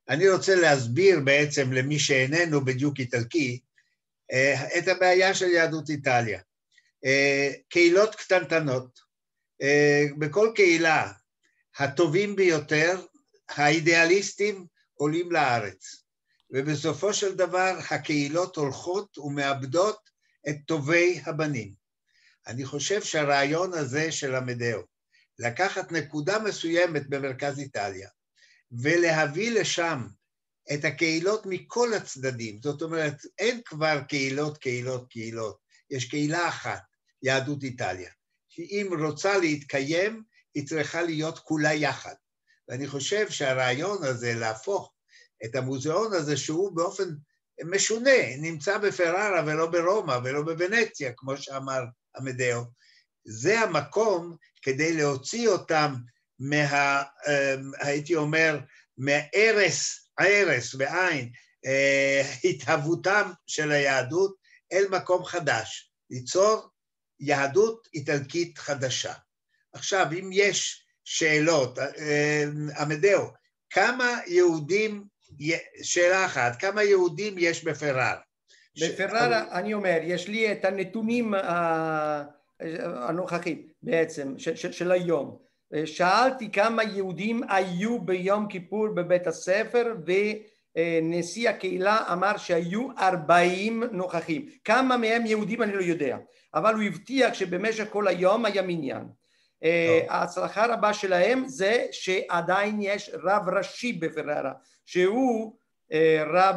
אני רוצה להסביר בעצם למי שאיננו בדיוק איטלקי, את הבעיה של יהדות איטליה. קהילות קטנטנות, בכל קהילה הטובים ביותר, האידיאליסטים עולים לארץ, ובסופו של דבר הקהילות הולכות ומאבדות את טובי הבנים. אני חושב שהרעיון הזה של עמדאו, לקחת נקודה מסוימת במרכז איטליה, ולהביא לשם את הקהילות מכל הצדדים, זאת אומרת, אין כבר קהילות, קהילות, קהילות, יש קהילה אחת, יהדות איטליה, שאם רוצה להתקיים, היא צריכה להיות כולה יחד. ואני חושב שהרעיון הזה להפוך את המוזיאון הזה, שהוא באופן משונה, נמצא בפררה ולא ברומא ולא בוונציה, כמו שאמר עמדאו, זה המקום כדי להוציא אותם מה, הייתי אומר, מהערס, ערס ועין, התהוותם של היהדות אל מקום חדש, ליצור יהדות איטלקית חדשה. עכשיו, אם יש שאלות, עמדאו, כמה יהודים, שאלה אחת, כמה יהודים יש בפררה? בפררה, אני אומר, יש לי את הנתונים הנוכחים בעצם, של היום. שאלתי כמה יהודים היו ביום כיפור בבית הספר, ונשיא הקהילה אמר שהיו ארבעים נוכחים. כמה מהם יהודים אני לא יודע, אבל הוא הבטיח שבמשך כל היום היה מניין. ההצלחה רבה שלהם זה שעדיין יש רב ראשי בפררה, שהוא רב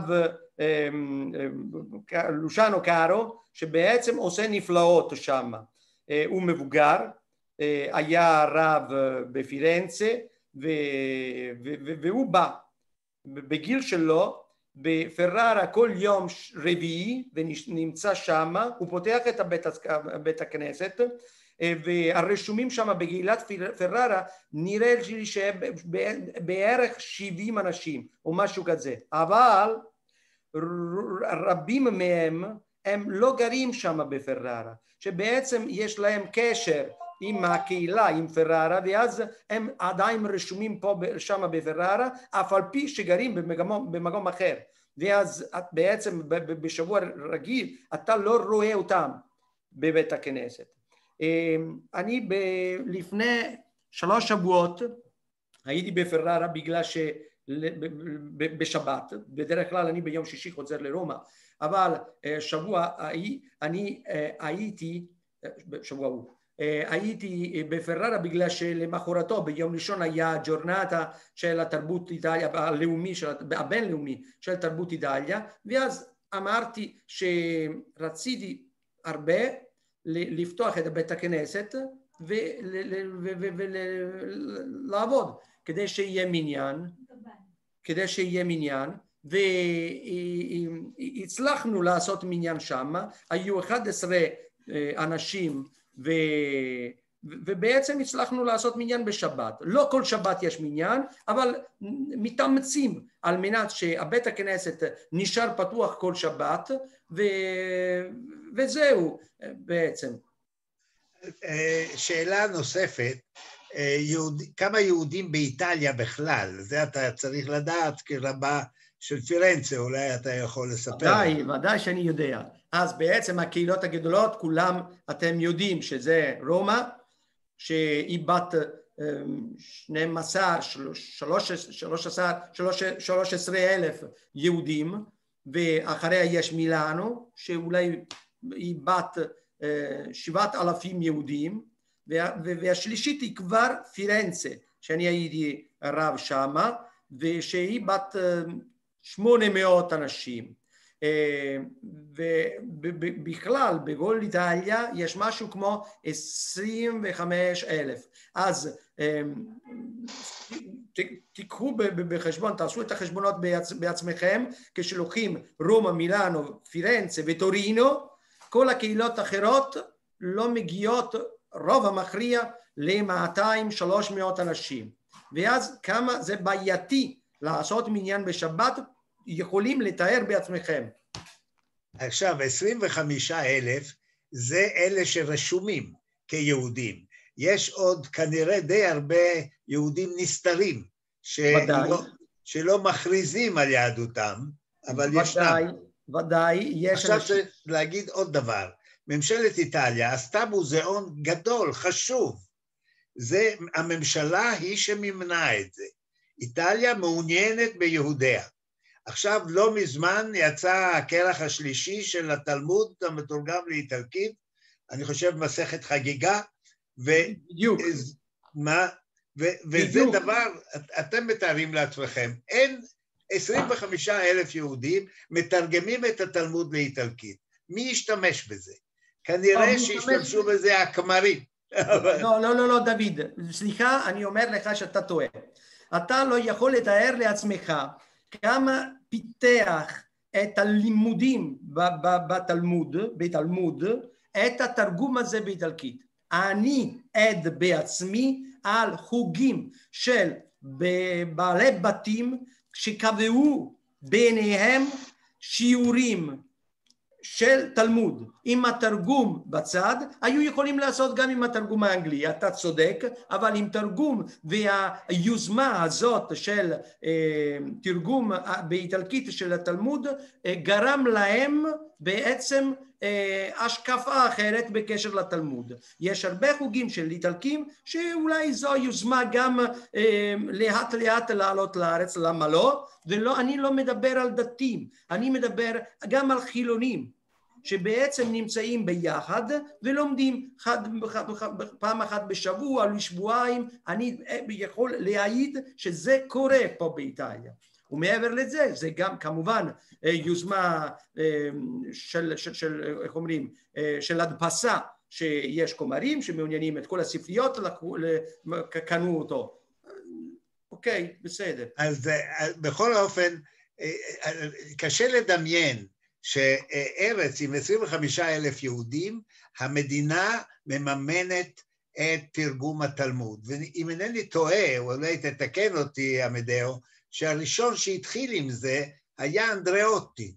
לושאנו קארו, שבעצם עושה נפלאות שם. הוא מבוגר, היה רב בפירנצה, והוא בא בגיל שלו בפררה כל יום רביעי, ונמצא שם, הוא פותח את בית הכנסת, והרשומים שם בקהילת פררה נראה לי שבערך שבעים אנשים או משהו כזה, אבל רבים מהם הם לא גרים שם בפררה, שבעצם יש להם קשר עם הקהילה, עם פררה, ואז הם עדיין רשומים פה שם בפררה, אף על פי שגרים במקום, במקום אחר, ואז בעצם בשבוע רגיל אתה לא רואה אותם בבית הכנסת. אני ב, לפני שלוש שבועות הייתי בפררה בגלל שבשבת, בדרך כלל אני ביום שישי חוזר לרומא, אבל שבוע אני הייתי, שבוע הוא, הייתי בפררה בגלל שלמחרתו ביום ראשון היה ג'ורנטה של התרבות איטליה, הלאומי, של, הבינלאומי של תרבות איטליה, ואז אמרתי שרציתי הרבה לפתוח את בית הכנסת ולעבוד כדי שיהיה מניין, כדי שיהיה מניין, והצלחנו לעשות מניין שם, היו אחד עשר אנשים ו... ובעצם הצלחנו לעשות מניין בשבת. לא כל שבת יש מניין, אבל מתאמצים על מנת שהבית הכנסת נשאר פתוח כל שבת, ו... וזהו בעצם. שאלה נוספת, יהוד... כמה יהודים באיטליה בכלל? זה אתה צריך לדעת כרבה של פירנצה, אולי אתה יכול לספר. ודאי, ודאי שאני יודע. אז בעצם הקהילות הגדולות, כולם אתם יודעים שזה רומא, שהיא בת שנים עשר, שלוש עשרה אלף יהודים, ואחריה יש מילאנו, שאולי היא בת שבעת אלפים יהודים, והשלישית היא כבר פירנצה, שאני הייתי רב שמה, ושהיא בת שמונה מאות אנשים. ובכלל בכל איטליה יש משהו כמו עשרים וחמישה אלף. אז תיקחו בחשבון, תעשו את החשבונות בעצמכם, כשלוקחים רומא, מילאנו, פירנצה וטורינו, כל הקהילות האחרות לא מגיעות, רוב המכריע, ל-מאתיים שלוש מאות אנשים. ואז כמה זה בעייתי לעשות מניין בשבת, יכולים לתאר בעצמכם. עכשיו, עשרים וחמישה אלף זה אלה שרשומים כיהודים. יש עוד כנראה די הרבה יהודים נסתרים, שלא, שלא מכריזים על יהדותם, אבל ישנם. ודאי, ודאי, יש עכשיו אנשים... צריך להגיד עוד דבר. ממשלת איטליה עשתה מוזיאון גדול, חשוב. זה, הממשלה היא שמימנה את זה. איטליה מעוניינת ביהודיה. עכשיו לא מזמן יצא הכרך השלישי של התלמוד המתורגם לאיטלקית, אני חושב מסכת חגיגה, ו... בדיוק. מה? ו... וזה דבר, אתם מתארים לעצמכם, אין עשרים וחמישה אלף יהודים מתרגמים את התלמוד לאיטלקית. מי ישתמש בזה? כנראה שישתמשו בזה הכמרים. לא, לא, לא, לא, דוד, סליחה, אני אומר לך שאתה טועה. אתה לא יכול לתאר לעצמך כמה פיתח את הלימודים בתלמוד, בתלמוד, את התרגום הזה באיטלקית. אני עד בעצמי על חוגים של בעלי בתים שקבעו ביניהם שיעורים של תלמוד עם התרגום בצד, היו יכולים לעשות גם עם התרגום האנגלי, אתה צודק, אבל עם תרגום והיוזמה הזאת של אה, תרגום באיטלקית של התלמוד, אה, גרם להם בעצם אה, השקפה אחרת בקשר לתלמוד. יש הרבה חוגים של איטלקים שאולי זו יוזמה גם אה, לאט לאט לעלות לארץ, למה לא? ולא, אני לא מדבר על דתיים, אני מדבר גם על חילונים. שבעצם נמצאים ביחד ולומדים חד, חד, חד, פעם אחת בשבוע או לשבועיים. אני יכול להעיד שזה קורה פה באיטליה. ומעבר לזה, זה גם כמובן יוזמה של, של, של, איך אומרים, של הדפסה, שיש כומרים שמעוניינים את כל הספריות, קנו אותו. אוקיי, בסדר. אז בכל אופן, קשה לדמיין, שארץ עם עשרים וחמישה אלף יהודים, המדינה מממנת את תרגום התלמוד. ואם אינני טועה, אולי תתקן אותי עמדאו, שהראשון שהתחיל עם זה היה אנדריאוטי,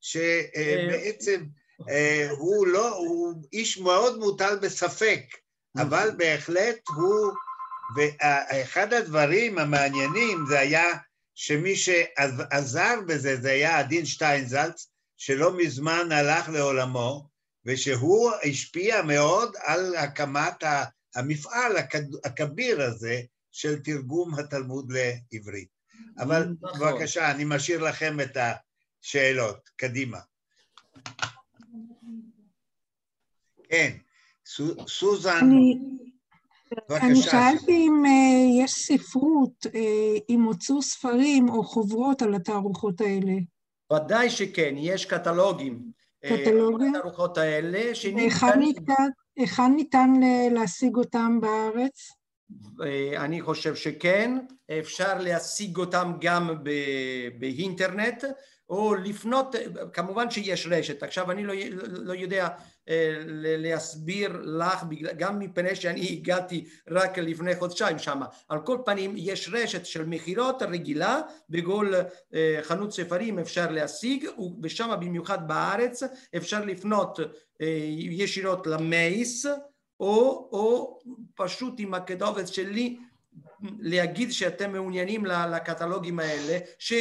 שבעצם הוא לא, הוא איש מאוד מוטל בספק, אבל בהחלט הוא, ואחד הדברים המעניינים זה היה שמי שעזר בזה, זה היה עדין שטיינזלץ, שלא מזמן הלך לעולמו, ושהוא השפיע מאוד על הקמת המפעל הכביר הזה של תרגום התלמוד לעברית. אבל בבקשה, אני משאיר לכם את השאלות. קדימה. כן, סוזן, בבקשה. אני שאלתי אם יש ספרות, אם הוצאו ספרים או חוברות על התערוכות האלה. ודאי שכן, יש קטלוגים. קטלוגים? התערוכות האלה. היכן ניתן להשיג אותם בארץ? אני חושב שכן, אפשר להשיג אותם גם באינטרנט, או לפנות, כמובן שיש רשת. עכשיו אני לא, לא יודע להסביר לך, גם מפני שאני הגעתי רק לפני חודשיים שם. על כל פנים יש רשת של מחירות רגילה, בכל חנות ספרים אפשר להשיג, ושם במיוחד בארץ אפשר לפנות ישירות למייס, או, או פשוט עם הכתובת שלי להגיד שאתם מעוניינים לקטלוגים האלה, ש...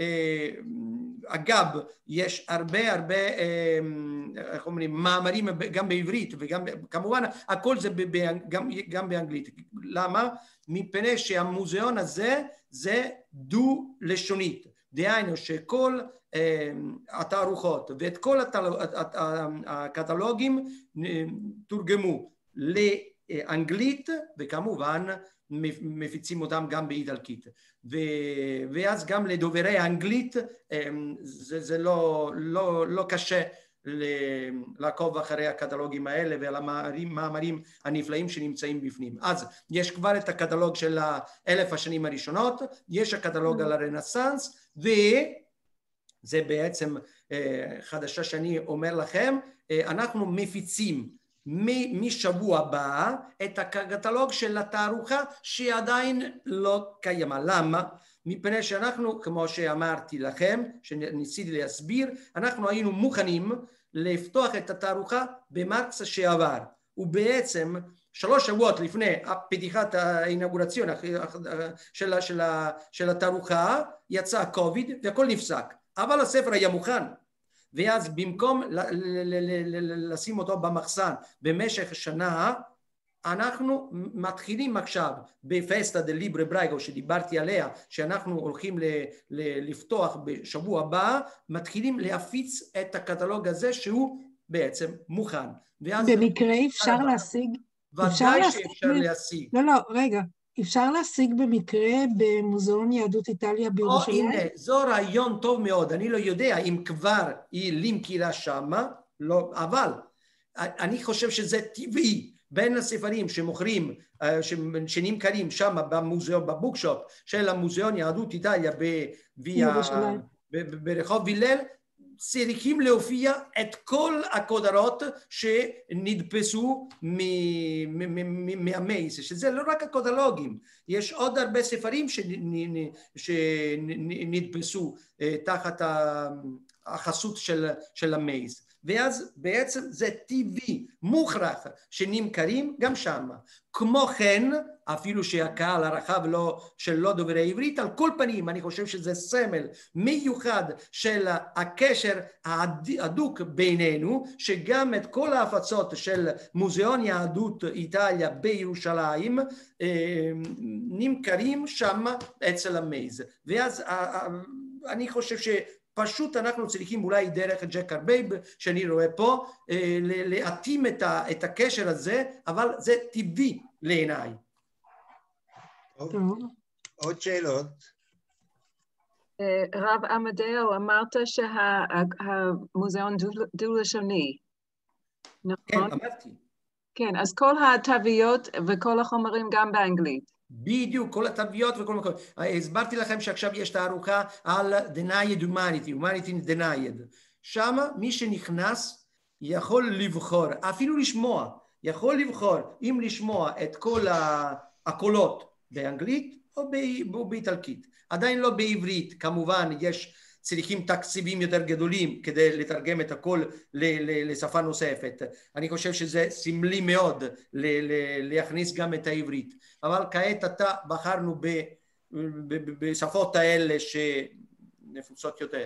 אגב, יש הרבה הרבה, איך אומרים, מאמרים גם בעברית, וגם, כמובן, הכל זה גם, גם באנגלית. למה? מפני שהמוזיאון הזה זה דו-לשונית. דהיינו שכל התערוכות ואת כל הקטלוגים תורגמו לאנגלית, וכמובן מפיצים אותם גם באיטלקית. ואז גם לדוברי האנגלית זה, זה לא, לא, לא קשה לעקוב אחרי הקטלוגים האלה ועל המאמרים הנפלאים שנמצאים בפנים. אז יש כבר את הקטלוג של האלף השנים הראשונות, יש הקטלוג על הרנסנס, וזה בעצם חדשה שאני אומר לכם, אנחנו מפיצים משבוע הבא את הקטלוג של התערוכה שעדיין לא קיימה. למה? מפני שאנחנו, כמו שאמרתי לכם, שניסיתי להסביר, אנחנו היינו מוכנים לפתוח את התערוכה במרץ שעבר, ובעצם שלוש שבועות לפני פתיחת האינאוגורציון של, של, של התערוכה, יצא קוביד והכל נפסק. אבל הספר היה מוכן. ואז במקום לשים אותו במחסן במשך שנה, אנחנו מתחילים עכשיו בפסטה דה ליברה ברייגו שדיברתי עליה, שאנחנו הולכים לפתוח בשבוע הבא, מתחילים להפיץ את הקטלוג הזה שהוא בעצם מוכן. במקרה אפשר להשיג? ודאי שאפשר להשיג. לא, לא, רגע. אפשר להשיג במקרה במוזיאון יהדות איטליה בירושלים? או, הנה, זו רעיון טוב מאוד. אני לא יודע אם כבר היא נמכרה שמה, לא, אבל אני חושב שזה טבעי. בין הספרים שמוכרים, שנמכרים שם במוזיאון, בבוקשופ של המוזיאון יהדות איטליה ברחוב וילאל, צריכים להופיע את כל הכותרות שנדפסו מהמייס, שזה לא רק הקטלוגים, יש עוד הרבה ספרים שנדפסו תחת החסות של המייס. ואז בעצם זה טבעי, מוכרח, שנמכרים גם שם. כמו כן, אפילו שהקהל הרחב לא, שלא דוברי עברית, על כל פנים, אני חושב שזה סמל מיוחד של הקשר ההדוק בינינו, שגם את כל ההפצות של מוזיאון יהדות איטליה בירושלים, נמכרים שם אצל המייז. ואז אני חושב ש... פשוט אנחנו צריכים אולי דרך ג'ק ארבייב, שאני רואה פה, להתאים את הקשר הזה, אבל זה טבעי לעיניי. עוד שאלות? רב עמדאו, אמרת שהמוזיאון דו-לשוני, נכון? כן, אמרתי. כן, אז כל התוויות וכל החומרים גם באנגלית. בדיוק, כל התוויות וכל מקום. הסברתי לכם שעכשיו יש תערוכה על denied humanity, humanity denied. שם מי שנכנס יכול לבחור, אפילו לשמוע, יכול לבחור אם לשמוע את כל הקולות באנגלית או באיטלקית. עדיין לא בעברית, כמובן יש צריכים תקציבים יותר גדולים כדי לתרגם את הכל לשפה נוספת. אני חושב שזה סמלי מאוד להכניס גם את העברית. אבל כעת אתה בחרנו בשפות האלה שנפוצות יותר.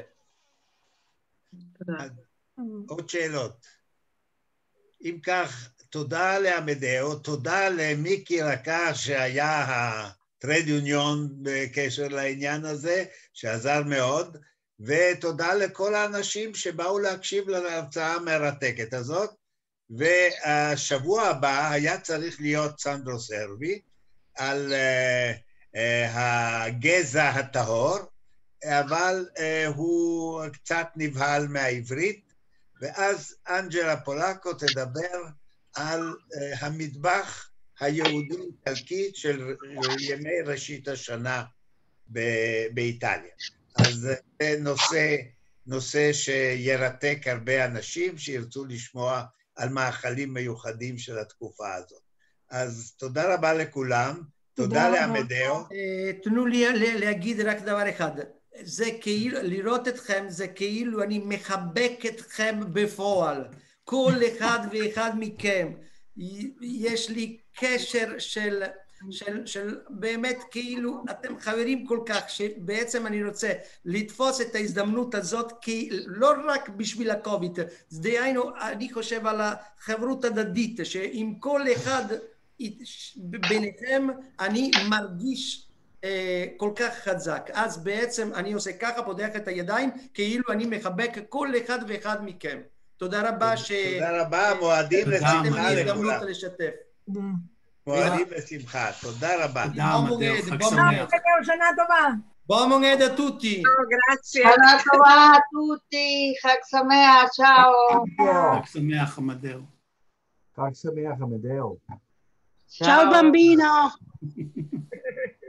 עוד שאלות. אם כך, תודה לעמדאו, תודה למיקי רקה שהיה הטרד יוניון בקשר לעניין הזה, שעזר מאוד, ותודה לכל האנשים שבאו להקשיב להרצאה המרתקת הזאת, והשבוע הבא היה צריך להיות סנדרו סרבי, על uh, uh, הגזע הטהור, אבל uh, הוא קצת נבהל מהעברית, ואז אנג'לה פולקו תדבר על uh, המטבח היהודי-איטלקי של ימי ראשית השנה באיטליה. אז זה נושא, נושא שירתק הרבה אנשים שירצו לשמוע על מאכלים מיוחדים של התקופה הזאת. אז תודה רבה לכולם, תודה לעמדאו. תנו לי להגיד רק דבר אחד, זה כאילו, לראות אתכם זה כאילו אני מחבק אתכם בפועל, כל אחד ואחד מכם, יש לי קשר של... של, של באמת כאילו אתם חברים כל כך שבעצם אני רוצה לתפוס את ההזדמנות הזאת כי לא רק בשביל הקוביד, דהיינו אני חושב על החברות הדדית שעם כל אחד ביניכם אני מרגיש אה, כל כך חזק, אז בעצם אני עושה ככה, פותח את הידיים כאילו אני מחבק כל אחד ואחד מכם. תודה רבה ש... תודה רבה, מועדים לשמחה לכולם. לשתף. מועדים בשמחה, תודה רבה. תודה, עמדאו, חג שמח. שנה טובה. Buon moneta a tutti. Grazie. Buona trovata a tutti. חג שמח, ciao. חג שמח, עמדאו. חג שמח, עמדאו. Ciao bambino.